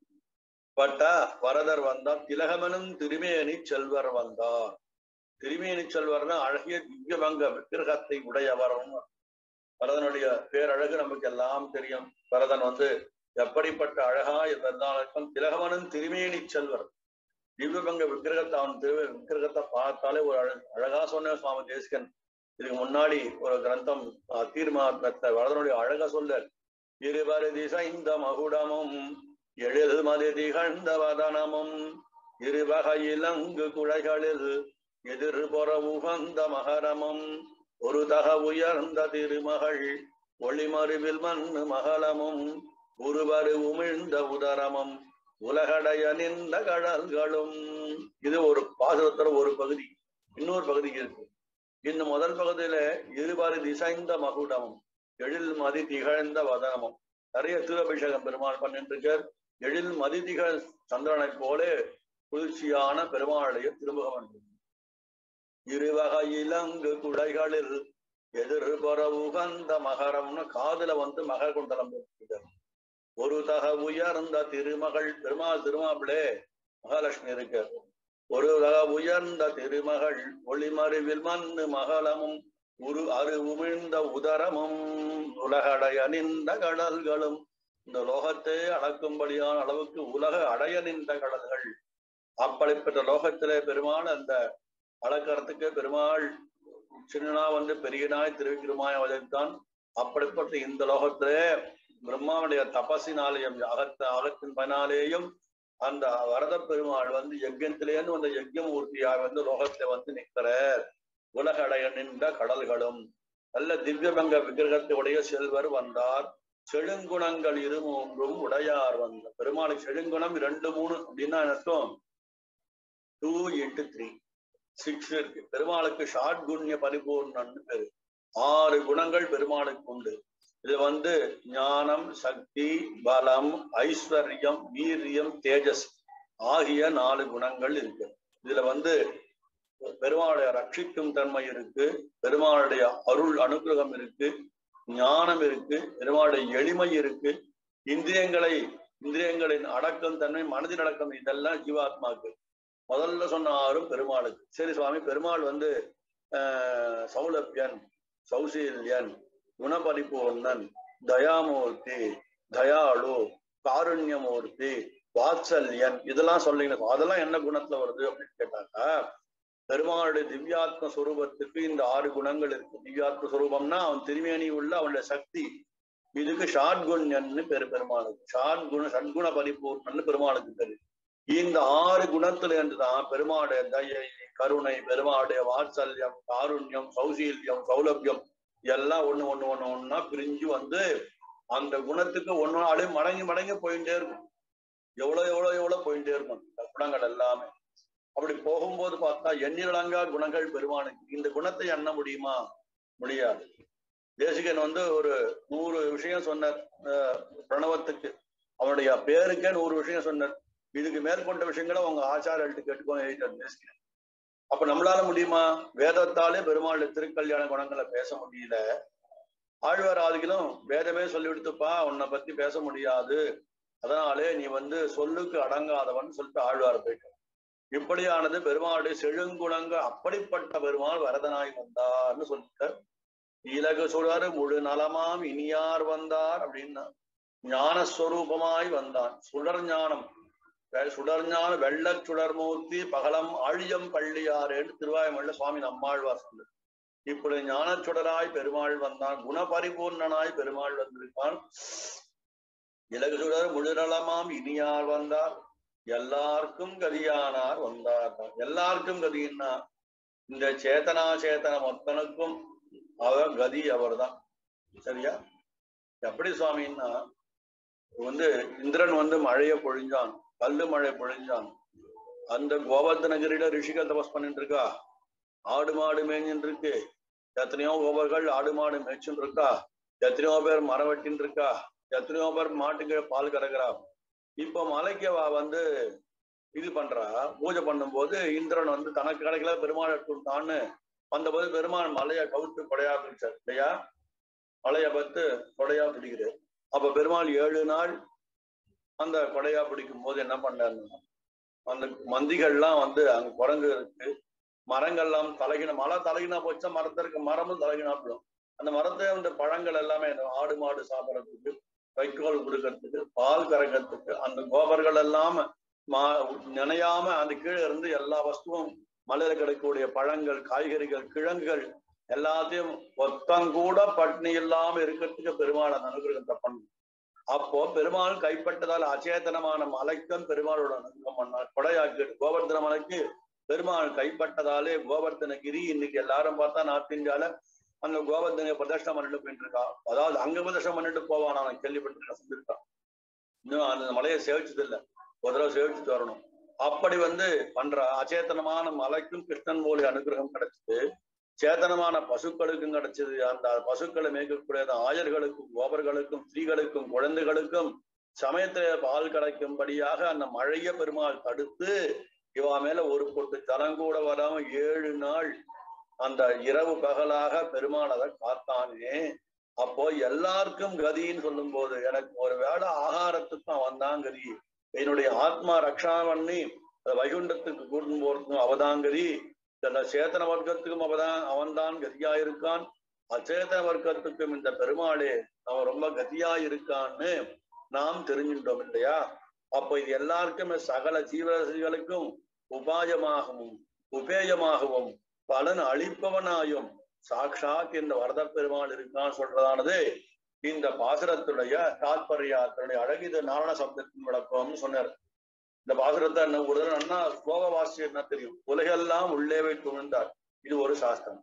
பட்ட வரதர் வந்தார். திலகமெனும் திருமேனி செல்வர் வந்தார். திருமேனி செல்வர்னா அழகிய திவ்யபங்க விக்கிரகத்தை உடையவரும். பரதனுடைய பேரழகு நமக்கு எல்லாம் தெரியும். பரதன் வந்து எப்படிப்பட்ட அழகா இருந்தாலும் திலகமனும் திருமேனி செல்வர் திவ்யபங்க விக்கிரகத்தை அவன் திரு விக்கிரகத்தை பார்த்தாலே ஒரு அழ அழகா சொன்ன சுவாமி தேசிகன். இதுக்கு முன்னாடி ஒரு கிரந்தம் தீர்மானத்தை வரதனுடைய அழகா சொல்ல. இருவரு திசைந்த மகுடமும் எழில் மதி திகழ்ந்த வதனமும் இருவகையிலங்கு குழைகளில் எதிர்புற உகந்த மகரமும் ஒரு தக உயர்ந்த திருமகள் ஒளிமருவில் மண்ணு மகளமும் ஒருவரு உமிழ்ந்த உதரமும் உலகடைய நின்ற கடல்களும். இது ஒரு பாசுரத்துல ஒரு பகுதி. இன்னொரு பகுதி இருக்கு. இந்த முதல் பகுதியில இருவரு திசைந்த மகுடமும் எழில் மதி திகழ்ந்த வதனமும் நிறைய திருஅபிஷேகம் பெருமாள் பண்ணிட்டு இருக்கார். எழில் மதிதிகள் சந்திரனை போலே குளிர்ச்சியான பெருமாளுடைய திருமுகம். இருவகை இலங்கு குடைகளில் எதிர்புற உகந்த மகரம்னு காதுல வந்து மகர் குண்டலம் இருக்கிறது. ஒரு தக உயர்ந்த திருமகள் பெருமாள் திருமாப்பிளே மகாலட்சுமி இருக்கு. ஒரு தக உயர்ந்த திருமகள் ஒளிமறிவில் மண்ணு மகளமும் உரு அரு உமிழ்ந்த உதரமும் உலகடைய நின்ற கடல்களும். இந்த லோகத்தை அளக்கும்படியான அளவுக்கு உலக அடைய நின்ற கடல்கள். அப்படிப்பட்ட லோகத்திலே பெருமாள் அந்த அளக்கிறதுக்கு பெருமாள் சின்னனா வந்து பெரியனாய் திருவிக்கிரமாய் அவதைத்தான். அப்படிப்பட்ட இந்த லோகத்திலே பிரம்மாவுடைய தபசினாலேயும் அகத்த அகத்தின் பயனாலேயும் அந்த வரத பெருமாள் வந்து யஜ்யத்திலேருந்து வந்த யஜ்யமூர்த்தியாக வந்து லோகத்தை வந்து நிற்கிறார். உலகடைய நின்ற கடல்களும். நல்ல திவ்யபங்க விக்கிரகத்துடைய செல்வர் வந்தார். செழுங்குணங்கள் இரு மூன்றும் உடையார் வந்த பெருமாளுக்கு செழுங்குணம் இரண்டு மூணு அப்படின்னா அர்த்தம் டூ இன்ட்டு த்ரீ சிக்ஸ் இருக்கு. பெருமாளுக்கு ஷாட் குண்ய பரிபூர்ணன்னு பேரு. ஆறு குணங்கள் பெருமாளுக்கு உண்டு. இது வந்து ஞானம், சக்தி, பலம், ஐஸ்வர்யம், வீரியம், தேஜஸ் ஆகிய நாலு குணங்கள் இருக்கு. இதுல வந்து பெருமாளுடைய ரட்சிக்கும் தன்மை இருக்கு, பெருமாளுடைய அருள் அனுகிரகம் இருக்கு, ஞானம் இருக்கு, பெருமாளுடைய எளிமை இருக்கு, இந்திரியங்களை இந்திரியங்களின் அடக்கம் தன்மை, மனதின் அடக்கம், இதெல்லாம் ஜீவாத்மாக்கு. முதல்ல சொன்ன ஆறும் பெருமாளுக்கு. சரி சுவாமி, பெருமாள் வந்து ஆஹ் சௌலபியன், சௌசீல்யன், குணபரிபூர்ணன், தயாமூர்த்தி, தயாளு, காருண்யமூர்த்தி, வாத்சல்யன் இதெல்லாம் சொல்லிங்க. அதெல்லாம் என்ன குணத்துல வருது அப்படின்னு கேட்டாக்கா, பெருமாளுடைய திவ்யாத்ம சுரூபத்துக்கு இந்த ஆறு குணங்கள் இருக்கு. திவ்யாத்ம சுரூபம்னா அவன் திருமேனி உள்ள அவனுடைய சக்தி. இதுக்கு ஷாட்குண்யன்னு பேரு பெருமாளுக்கு. ஷாட்குண சட்குண பரிபூர்ணன்னு பெருமாளுக்கு பேரு. இந்த ஆறு குணத்துல இருந்துதான் பெருமாளுடைய தயை, கருணை, பெருமாளுடைய வாத்சல்யம், காருண்யம், சௌசீல்யம், சௌலபியம் எல்லாம் ஒண்ணு ஒண்ணு ஒண்ணு ஒன்னா பிரிஞ்சு வந்து அந்த குணத்துக்கு ஒன்னு அப்படியே மடங்கி மடங்கி போயிட்டே இருக்கும். எவ்வளவு எவ்வளவு எவ்வளவு போயிட்டே இருக்கும் இந்த குணங்கள் எல்லாமே. அப்படி போகும்போது பார்த்தா எண்ணிலடங்கா குணங்கள் பெருமானுக்கு. இந்த குணத்தை எண்ண முடியுமா? முடியாது. தேசிகன் வந்து ஒரு நூறு விஷயம் சொன்னார் பிரணவத்துக்கு. அவனுடைய பேருக்கே நூறு விஷயம் சொன்னார். இதுக்கு மேற்கொண்ட விஷயங்களை அவங்க ஆச்சாரல்ட்டு கேட்டுக்கோ எழுதிட்டார் தேசிகன். அப்ப நம்மளால முடியுமா? வேதத்தாலே பெருமாளுடைய திருக்கல்யாண குணங்களை பேச முடியல. ஆழ்வார் ஆதிகளும் வேதமே சொல்லி கொடுத்துப்பா, உன்னை பத்தி பேச முடியாது, அதனாலே நீ வந்து சொல்லுக்கு அடங்காதவன் சொல்லிட்டு ஆழ்வார் போயிட்டு. இப்படியானது பெருமாளுடைய செழுங்குணங்க. அப்படிப்பட்ட பெருமாள் வரதனாய் வந்தார்னு சொல்லிட்டார். இலகு சுடர் முழு நலமாம் இனியார் வந்தார் அப்படின்னா ஞானஸ்வரூபமாய் வந்தான். சுடர் ஞானம், சுடர் ஞான வெள்ள சுடர்மூர்த்தி பகலம் ஆழியம் பள்ளியாரேன்னு திருவாயுமல்ல சுவாமி நம்மாழ்வார் சொல்லு. இப்படி ஞான சுடராய் பெருமாள் வந்தான். குணபரிபூர்ணனாய் பெருமாள் வந்திருக்கான். இலகு சுடர் முழுநலமாம் இனியார் வந்தார். எல்லாருக்கும் கதியானார் வந்தார். எல்லாருக்கும் கதின்னா இந்த சேத்தனா சேத்தன மொத்தனுக்கும் அவர் கதி அவர் தான். சரியா? எப்படி சுவாமின்னா வந்து இந்திரன் வந்து மழைய பொழிஞ்சான், கல்லு மழை பொழிஞ்சான். அந்த கோவர்த்தனகிரியில ரிஷிகள் தபஸ் பண்ணிட்டு இருக்கா, ஆடு மாடு மேய்ஞ்சின்னு இருக்கு. எத்தனையோ கோபர்கள் ஆடு மாடு மேய்ச்சுன்னு இருக்கா, எத்தனையோ பேர் மரம் வெட்டின்னு இருக்கா, எத்தனையோ பேர் மாட்டுக்கு பால் கறக்குறா. இப்போ மலைக்கவா வந்து இது பண்றா, பூஜை பண்ணும் போது இந்திரன் வந்து தனக்கு கிடைக்கல பெருமாள் எடுத்துட்டான்னு வந்தபோது பெருமாள் மலையை கவுத்து கொடையா பிடிச்சார் இல்லையா? மலையை பார்த்து கொடையா பிடிக்கிறார். அப்ப பெருமாள் ஏழு நாள் அந்த கொடையா பிடிக்கும் போது என்ன பண்ணாருன்னா, அந்த மந்திகள்லாம் வந்து அங்க குரங்கு இருக்கு, மரங்கள்லாம் தலைகின, மலை தலைகினா போச்சா மரத்திற்கு மரமும் தலைகினா போடும். அந்த மரத்தை அந்த பழங்கள் எல்லாமே ஆடு மாடு சாப்பிட்றதுக்கு, வைக்கோல் கொடுக்கறதுக்கு, பால் கறக்கிறதுக்கு, அந்த கோபர்கள் எல்லாம் மா நினையாம அந்த கீழே இருந்து எல்லா வஸ்துவும் மலையில கிடைக்கக்கூடிய பழங்கள், காய்கறிகள், கிழங்குகள் எல்லாத்தையும் ஒத்தங்கூட பட்னி இல்லாம இருக்கிறதுக்கு பெருமாள் அந்த அனுகிரகத்தை பண்ணும். அப்போ பெருமாள் கைப்பட்டதால் அச்சேதனமான மலைக்கும் பெருமாளோட அனுகிரகம் பண்ணார். கொடையாக்கு கோவர்த்தன மலைக்கு பெருமாள் கைப்பட்டதாலே கோவர்த்தனகிரி இன்னைக்கு எல்லாரும் பார்த்தா நார்த் இந்தியால அந்த கோவர்த்தனை பிரதர்ஷனம் பண்ணிட்டு போயிட்டு இருக்கா. அதாவது அங்க பிரதர்ஷனம் பண்ணிட்டு போவான், நான் கேள்விப்பட்டு சொல்லியிருக்கான். இன்னும் அந்த மலையை சேவிச்சது இல்லை, ஒரு தடவை சேவிச்சுட்டு வரணும். அப்படி வந்து பண்ற அச்சேதனமான மலைக்கும் கிருஷ்ணன் போலி அனுகிரகம் கிடைச்சது, சேதனமான பசுக்களுக்கும் கிடைச்சது. அந்த பசுக்களை மேய்க்கக்கூடிய ஆயர்களுக்கும் கோபர்களுக்கும் ஸ்திரீகளுக்கும் குழந்தைகளுக்கும் சமயத்துல பால் கடைக்கும்படியாக அந்த மழைய பெருமாள் தடுத்து இவா மேல ஒரு பொட்டு ஜலம் கூட வராம ஏழு நாள் அந்த இரவு பகலாக பெருமாள் அதை காத்தானே. அப்போ எல்லாருக்கும் கதின்னு சொல்லும் போது எனக்கு ஒரு வேளை ஆகாரத்துக்கும் அவன் தான் கதி, என்னுடைய ஆத்மா ரக்ஷா பண்ணி வைகுண்டத்துக்கு கூட்டும் போறதுக்கும் அவதான் கதி, இந்த சேத்தன வர்க்கத்துக்கும் அவதான் அவன்தான் கதியா இருக்கான், அச்சேதன வர்க்கத்துக்கும் இந்த பெருமாளே அவன் ரொம்ப கதியா இருக்கான்னு நாம் தெரிஞ்சுட்டோம் இல்லையா. அப்போ இது எல்லாருக்குமே சகல ஜீவராசிகளுக்கும் உபாயமாகவும் உபேயமாகவும் பலன் அளிப்பவனாயும் சாட்சாத் இந்த வரத பெருமாள் இருக்கான்னு சொல்றதானது இந்த பாசுரத்துடைய தாத்பரியாத்தினுடைய அழகிது நாராயண சப்தத்தின் விளக்கம்னு சொன்னார். இந்த பாசுரத்தை என்ன ஒரு அண்ணா ஸ்லோக வாசி என்ன தெரியும், உலகெல்லாம் உள்ளே வைத்து விழுந்தார், இது ஒரு சாஸ்திரம்.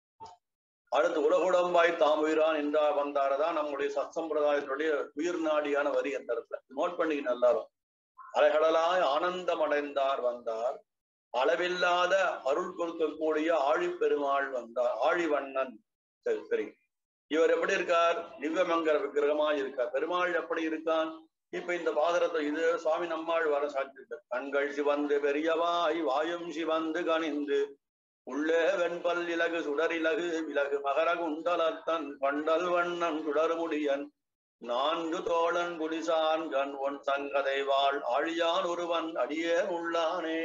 அடுத்து உலகுடம்பாய் தாம் உயிரான் என்றா வந்தாரதான் நம்முடைய சத்சம்பிரதாயத்தினுடைய உயிர் நாடியான வரி அந்த இடத்துல நோட் பண்ணிக்கணும் எல்லாரும். அலைகடலாய் ஆனந்தம் அடைந்தார் வந்தார், அளவில்லாத அருள் கொடுக்கக்கூடிய ஆழி பெருமாள் வந்தார், ஆழிவண்ணன். சரி சரி இவர் எப்படி இருக்கார், திவ்யமங்கர விக்கிரகமாய் இருக்கார். பெருமாள் எப்படி இருக்கான், இப்ப இந்த பாதரத்தை இது சுவாமி நம்மாள் வர சாட்சிருக்கார். கண்கள் சிவந்து பெரியவாய் வாயும் சிவந்து கனிந்து உள்ளே வெண்பல் இலகு சுடர் இலகு விலகு மகர குண்டலத்தன் பண்டல் வண்ணன் சுடர்முடியன் நான்கு தோழன் குடிசான் கண் ஒன் சங்கதை வாழ் ஆழியான் ஒருவன் அடியே உள்ளானே.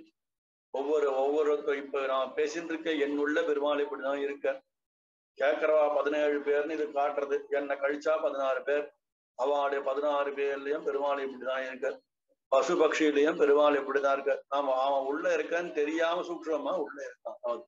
ஒவ்வொரு ஒவ்வொரு இப்ப நான் பேசிட்டு இருக்க என் உள்ள பெருமாள் இப்படிதான் இருக்க. கேட்கறவா பதினேழு பேர்னு இது காட்டுறது, என்னை கழிச்சா பதினாறு பேர், அவளுடைய பதினாறு பேர்லயும் பெருமாள் இப்படிதான் இருக்க. பசு பட்சியிலையும் பெருமாள் இப்படிதான் இருக்க. நாம அவன் உள்ள இருக்கன்னு தெரியாம சூட்சமா உள்ள இருக்கான். அவன்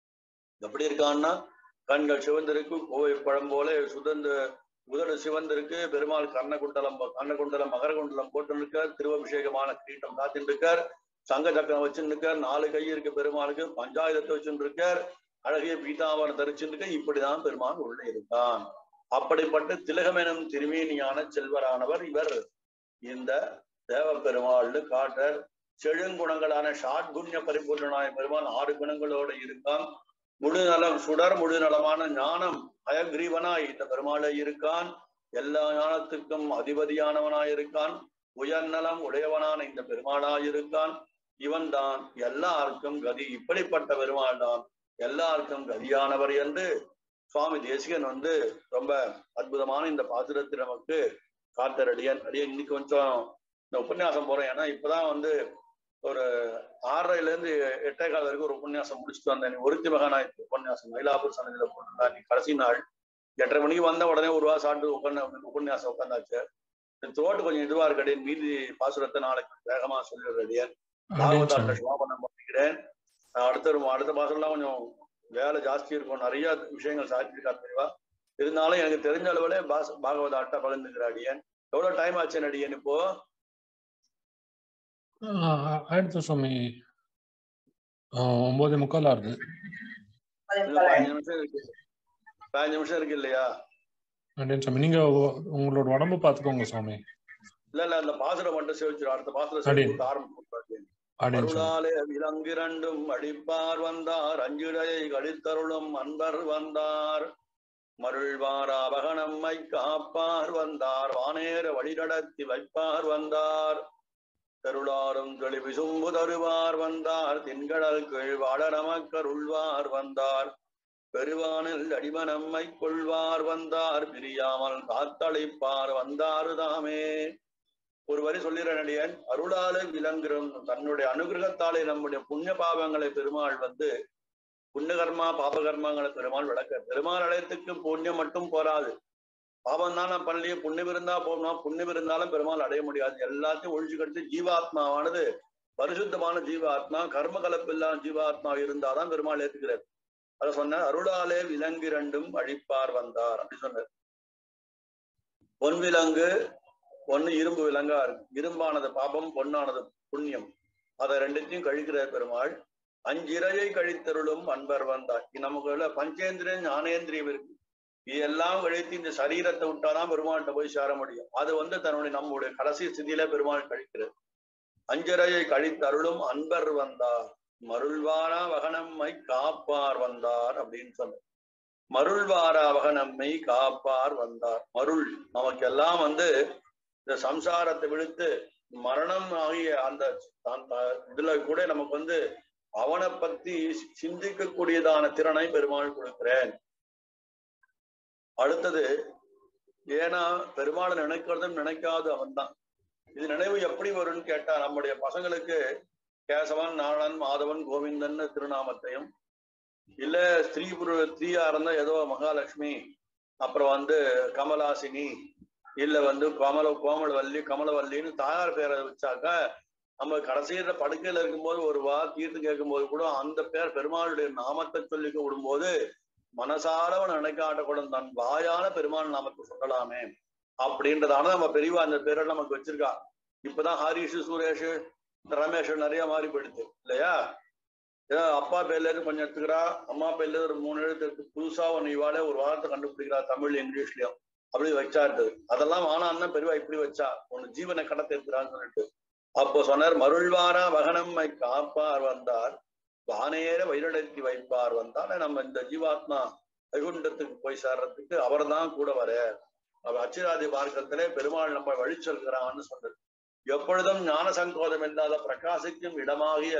எப்படி இருக்கான்னா கண்கள் சிவந்திருக்கு, கோவை பழம் போல சுதந்த உதடு சிவந்திருக்கு, பெருமாள் கர்ணகுண்டலம் கர்ணகுண்டலம் மகரகுண்டலம் போட்டு இருக்கார், திருவபிஷேகமான கிரீட்டம் காத்துட்டு இருக்கார், சங்க சக்கரம் வச்சுட்டு இருக்கார், நாலு கை இருக்கு பெருமாளுக்கு, பஞ்சாயுதத்தை வச்சுட்டு இருக்கார், அழகிய பீதாவரம் தரிச்சுட்டு இருக்க. இப்படிதான் பெருமாள் உள்ள இருக்கான். அப்படிப்பட்ட திலகமெனும் திருமேனியான செல்வரானவர் இவர் இந்த தேவ பெருமாள்னு காட்டர். செழுங்குணங்களான ஷாட்குண்ய பரிபூர்ணனாய பெருமாள் ஆறு குணங்களோட இருக்கான். முழுநலம் சுடர் முழுநலமான ஞானம் அயக்ரீவனாய் இந்த பெருமாளை இருக்கான். எல்லா ஞானத்துக்கும் அதிபதியானவனாய் இருக்கான். உயர்நலம் உடையவனான இந்த பெருமாளாய் இருக்கான். இவன் தான் எல்லாருக்கும் கதி. இப்படிப்பட்ட பெருமாள் தான் எல்லாருக்கும் கதியானவர் என்று சுவாமி தேசிகன் வந்து ரொம்ப அற்புதமான இந்த பாசுரத்தில் நமக்கு காத்தரடியன் அடியன் இன்னைக்கு கொஞ்சம் இந்த உபன்யாசம் போறேன். ஏன்னா இப்பதான் வந்து ஒரு ஆறரைல இருந்து எட்டே கால வரைக்கும் ஒரு உபன்யாசம் முடிச்சுட்டு வந்தேன். ஒருத்தி மகாநாயக்கு உபன்யாசம் மயிலாப்பூர் சன்னதியில போட்டிருந்தா நீ கடைசி நாள் எட்டரை மணிக்கு வந்த உடனே ஒரு ரூபா சாப்பிட்டு உட்காந்து உபன்யாசம் உட்காந்தாச்சு. தோட்டு கொஞ்சம் இதுவா இருக்கடியன், மீதி பாசுரத்தை நாளைக்கு வேகமா சொல்லிடுறடியன். பாகவதாட்ட சுவாபனம் பண்ணிக்கிறேன். அடுத்த அடுத்த பாசுரம்லாம் கொஞ்சம் வேலை ஜாஸ்தி இருக்கும், நிறைய விஷயங்கள் சாதிச்சிருக்கா தெரியவா. இருந்தாலும் எனக்கு தெரிஞ்ச அளவுல பாஸ் பாகவதாட்ட பகிர்ந்துக்கிறாடியன். எவ்வளவு டைம் ஆச்சு நடிகன் இப்போ? ஆயிடுச்சு சுவாமி, ஒன்பது முக்கால் ஆகுது. பதினஞ்சு நிமிஷம் இருக்கு, பதினஞ்சு நிமிஷம் இருக்கு இல்லையா சுவாமி? நீங்க உங்களோட உடம்பு பாத்துக்கோங்க சுவாமி. இல்ல இல்ல அந்த பாசுரம் மட்டும் சேவிச்சிடும், அடுத்த பாசுரம் ஆரம்பிச்சு. அருளாலே விலங்கிரண்டும் அடிப்பார் வந்தார், அஞ்சிடையை கழித்தருளும் அன்பர் வந்தார், மருள்வார் அபகனம்மை காப்பார் வந்தார், வானேர வழிநடத்தி வைப்பார் வந்தார், தெருளாரும் தெளி விசும்பு தருவார் வந்தார், தின்கடல் கீழ் வாழ நமக்கருள்வார் வந்தார், பெருவானில் அடிமனம்மை கொள்வார் வந்தார், பிரியாமல் காத்தளிப்பார் வந்தாரு தாமே. ஒரு வரி சொல்லிடுற நடிகன், அருளாலே விளங்குறோம் தன்னுடைய அனுகிரகத்தாலே நம்முடைய புண்ணிய பாவங்களை பெருமாள் வந்து புண்ணியகர்மா பாபகர்மாங்களை பெருமாள் விளக்க. பெருமாள் அடையத்துக்கு புண்ணியம் மட்டும் போராது, பாவம் தான் நான் பண்ணலையே, புண்ணியம் இருந்தா போகணும், புண்ணியம் இருந்தாலும் பெருமாள் அடைய முடியாது. எல்லாத்தையும் ஒழிச்சு கழிச்சு ஜீவாத்மாவானது பரிசுத்தமான ஜீவாத்மா, கர்ம கலப்பில்லாத ஜீவாத்மா இருந்தாதான் பெருமாள் ஏற்றுக்கிறார். அதை சொன்ன அருளாலே விலங்கிரண்டும் அழிப்பார் வந்தார் அப்படி சொன்னார். பொன் விலங்கு ஒண்ணு இரும்பு விலங்கா இருக்கு, இரும்பானது பாபம், பொன்னானது புண்ணியம், அதை ரெண்டுத்தையும் கழிக்கிறார் பெருமாள். அஞ்சிரையை கழித்தருளும் அன்பர் வந்தார். நமக்கு பஞ்சேந்திரியன் ஞானேந்திரியம் இருக்கு, இதெல்லாம் கழித்து இந்த சரீரத்தை விட்டாதான் பெருமாள்கிட்ட போய் சேர முடியும். அது வந்து தன்னுடைய நம்முடைய கடைசி ஸ்திதியில பெருமாள் கழிக்கிறது. அஞ்சரையை கழித்தருளும் அன்பர் வந்தார், மருள்வாரா வகனம்மை காப்பார் வந்தார் அப்படின்னு சொன்ன. மருள்வாரா வகனம்மை காப்பார் வந்தார். மருள் நமக்கு எல்லாம் வந்து இந்த சம்சாரத்தை விடுத்து மரணம் ஆகிய அந்த இதுல கூட நமக்கு வந்து அவனை பத்தி சிந்திக்கக்கூடியதான திறனை பெருமாள் கொடுக்கிறேன். அடுத்தது, ஏன்னா பெருமாளை நினைக்கிறதும் நினைக்காது அவன் தான். இது நினைவு எப்படி வரும்னு கேட்டா, நம்முடைய பசங்களுக்கு கேசவன், நாராயணன், மாதவன், கோவிந்தன் திருநாமத்தையும், இல்ல ஸ்திரீ புரு ஸ்திரீயா இருந்தா ஏதோ மகாலட்சுமி, அப்புறம் வந்து கமலாசினி, இல்ல வந்து கமல கோமலவல்லி கமலவல்லின்னு தாயார் பேரை வச்சாக்க, நம்ம கடைசியில படுக்கையில இருக்கும்போது ஒரு வா தீர்த்து கேட்கும் போது கூட அந்த பேர் பெருமாளுடைய நாமத்தை சொல்லிக்க விடும்போது மனசாரவன் நினைக்காட்டக்கூட தன் வாயான பெருமாள் நாமத்தை சொல்லலாமே அப்படின்றதான நம்ம பெரியவா அந்த பேரை நமக்கு வச்சிருக்கா. இப்பதான் ஹரிஷு, சுரேஷ், ரமேஷ் நிறைய மாறி போயிடுது இல்லையா? ஏன்னா அப்பா பேர்ல இருந்து கொஞ்சம் எடுத்துக்கிறா, அம்மா பேர்ல இருந்து ஒரு மூணு எழுத்து எடுத்து புதுசா ஒன்னு இவாளே ஒரு வார்த்தை கண்டுபிடிக்கிறா, தமிழ் இங்கிலீஷ்லயும் அப்படி வச்சா இருந்தது. அதெல்லாம் ஆனா பெரியவா இப்படி வச்சா ஒன்னு ஜீவனை கடத்த இருக்கிறான்னு சொல்லிட்டு அப்போ சொன்னார், மருள்வாரா வகனம்மை காப்பார் வந்தார், வானேர வயிறடத்தி வைப்பார் வந்தார். நம்ம இந்த ஜீவாத்மா வைகுண்டத்துக்கு போய் சேர்றதுக்கு அவர் தான் கூட வர. அவர் அச்சிராதி மார்க்கத்திலே பெருமாள் நம்ம வழி சொல்கிறான்னு சொன்னது. எப்பொழுதும் ஞான சங்கோதம் இல்லாத பிரகாசிக்கும் இடமாகிய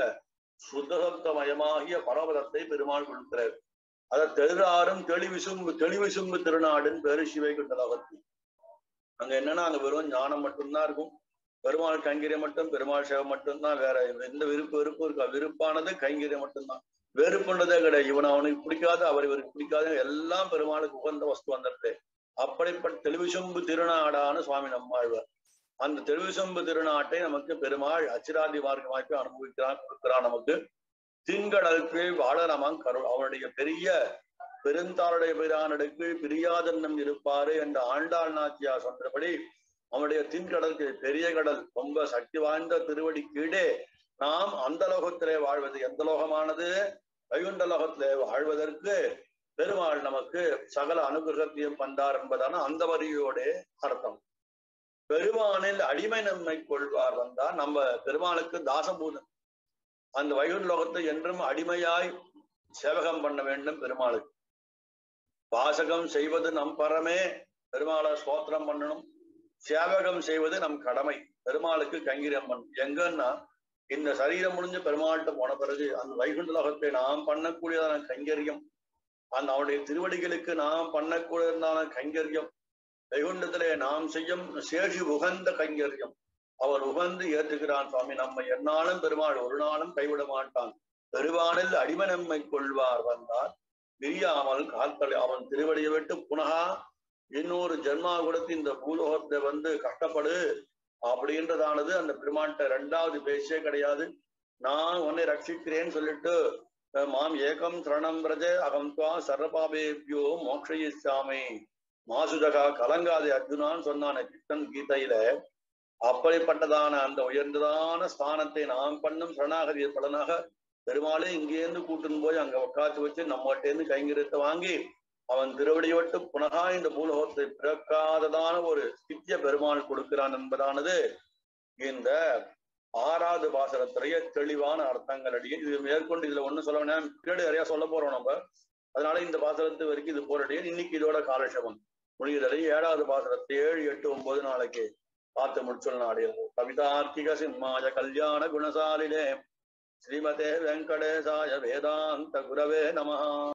சுத்தசப்தமயமாகிய பரவதத்தை பெருமாள் கொடுக்கிறார். அதை தெளிவாரும் தெளிவிசும்பு தெளிவிசும்பு திருநாடுன்னு பேரு சிவைகுண்டலவத்தி. அங்க என்னன்னா அங்க வெறும் ஞானம் மட்டும்தான் இருக்கும். பெருமாள் கைங்கரியம் மட்டும், பெருமாள் சேவை மட்டும்தான், வேற எந்த விருப்பு வெறுப்பும் இருக்கா? விருப்பானது கைங்கரியம் மட்டும்தான், வெறுப்புன்றதே கிடையாது. இவன் அவனுக்கு பிடிக்காது, அவர் இவருக்கு பிடிக்காது, எல்லாம் பெருமாளுக்கு உகந்த வஸ்து வந்துடுது. அப்படிப்பட்ட தெளிவிசும்பு திருநாடான சுவாமி நம்மாழ்வார். அந்த தெளிவிசும்பு திருநாட்டை நமக்கு பெருமாள் அச்சிராதி மார்க்கமாக்கி அனுபவிக்கிறான், கொடுக்கிறான். நமக்கு திங்கடலுக்கு வாழரமான் கருள் அவனுடைய பெரிய பெருந்தாளுடைய பிரானடுக்கு பிரியாதன்னம் இருப்பாரு என்ற ஆண்டாள் நாச்சியா சொன்னபடி அவனுடைய தின்கடலுக்கு பெரிய கடல் ரொம்ப சக்தி வாய்ந்த திருவடி கீழே நாம் அந்த லோகத்திலே வாழ்வது. எந்த லோகமானது? வைகுண்ட லோகத்திலே வாழ்வதற்கு பெருமாள் நமக்கு சகல அனுகிரகத்தையும் பந்தார் என்பதான அந்த வரியோட அர்த்தம். பெருமானில் அடிமை நம்மை கொள்வார் வந்தார். நம்ம பெருமாளுக்கு தாசபூதன். அந்த வைகுண்ட லோகத்தை என்றும் அடிமையாய் சேவகம் பண்ண வேண்டும் பெருமாளுக்கு. வாசகம் செய்வது நம் பரமே, பெருமாளை ஸ்தோத்திரம் பண்ணணும். சேவகம் செய்வது நம் கடமை, பெருமாளுக்கு கைங்கரியம் பண்ணணும். எங்கன்னா இந்த சரீரம் முடிஞ்சு பெருமாள்கிட்ட போன பிறகு அந்த வைகுண்ட லோகத்தை நாம் பண்ணக்கூடியதான கைங்கரியம், அந்த அவனுடைய திருவடிகளுக்கு நாம் பண்ணக்கூடியதான கைங்கரியம், வைகுண்டத்திலே நாம் செய்யும் சேஷி உகந்த கைங்கரியம் அவர் உகந்து ஏற்றுகிறான். சுவாமி நம்மை என்னாலும் பெருமாள் ஒரு நாளும் கைவிட மாட்டான். பெருவானில் அடிமை நம்மை கொள்வார் வந்தார் பிரியாமல் காத்தலை. அவன் திருவடியை விட்டு புனகா இன்னொரு ஜென்மா கொடுத்து இந்த பூலோகத்தை வந்து கஷ்டப்படு அப்படின்றதானது அந்த பெருமான்கிட்ட ரெண்டாவது பேச்சே கிடையாது. நான் உன்னை ரட்சிக்கிறேன்னு சொல்லிட்டு மாம் ஏகம் சரணம் பிரஜ அகம் துவா சர்வபாபேபியோ மோக்ஷயிச்சாமி மாசுதகா கலங்காதே அர்ஜுனான்னு சொன்னான கிருஷ்ணன் கீதையில. அப்படிப்பட்டதான அந்த உயர்ந்ததான ஸ்தானத்தை நாம் பண்ணும் சரணாகதிய பலனாக பெருமாளே இங்கேருந்து கூட்டுன்னு போய் அங்க உட்காந்து வச்சு நம்மகிட்டேருந்து கைங்கரியத்தை வாங்கி அவன் திருவடியை விட்டு புனகா இந்த பூலோகத்தை பிறக்காததான ஒரு சித்திய பெருமாள் கொடுக்கிறான் என்பதானது இந்த ஆறாவது பாசனத்திலேயே தெளிவான அர்த்தங்கள் அடியே. இது மேற்கொண்டு இதுல ஒண்ணு சொல்ல பின்னாடி நிறைய சொல்ல போறோம் நம்ம. அதனால இந்த பாசனத்து வரைக்கும் இது போறடியே. இன்னைக்கு இதோட காலட்சேபம் முடிகிறதை ஏழாவது பாசனத்தை ஏழு எட்டு ஒன்பது நாளைக்கு பார்த்து முடிச்சொல் நாடியது. கவிதார்த்திக சிம்மாய கல்யாண குணசாலினே ஸ்ரீமதே வெங்கடேசாய வேதாந்த குரவே நமஹ.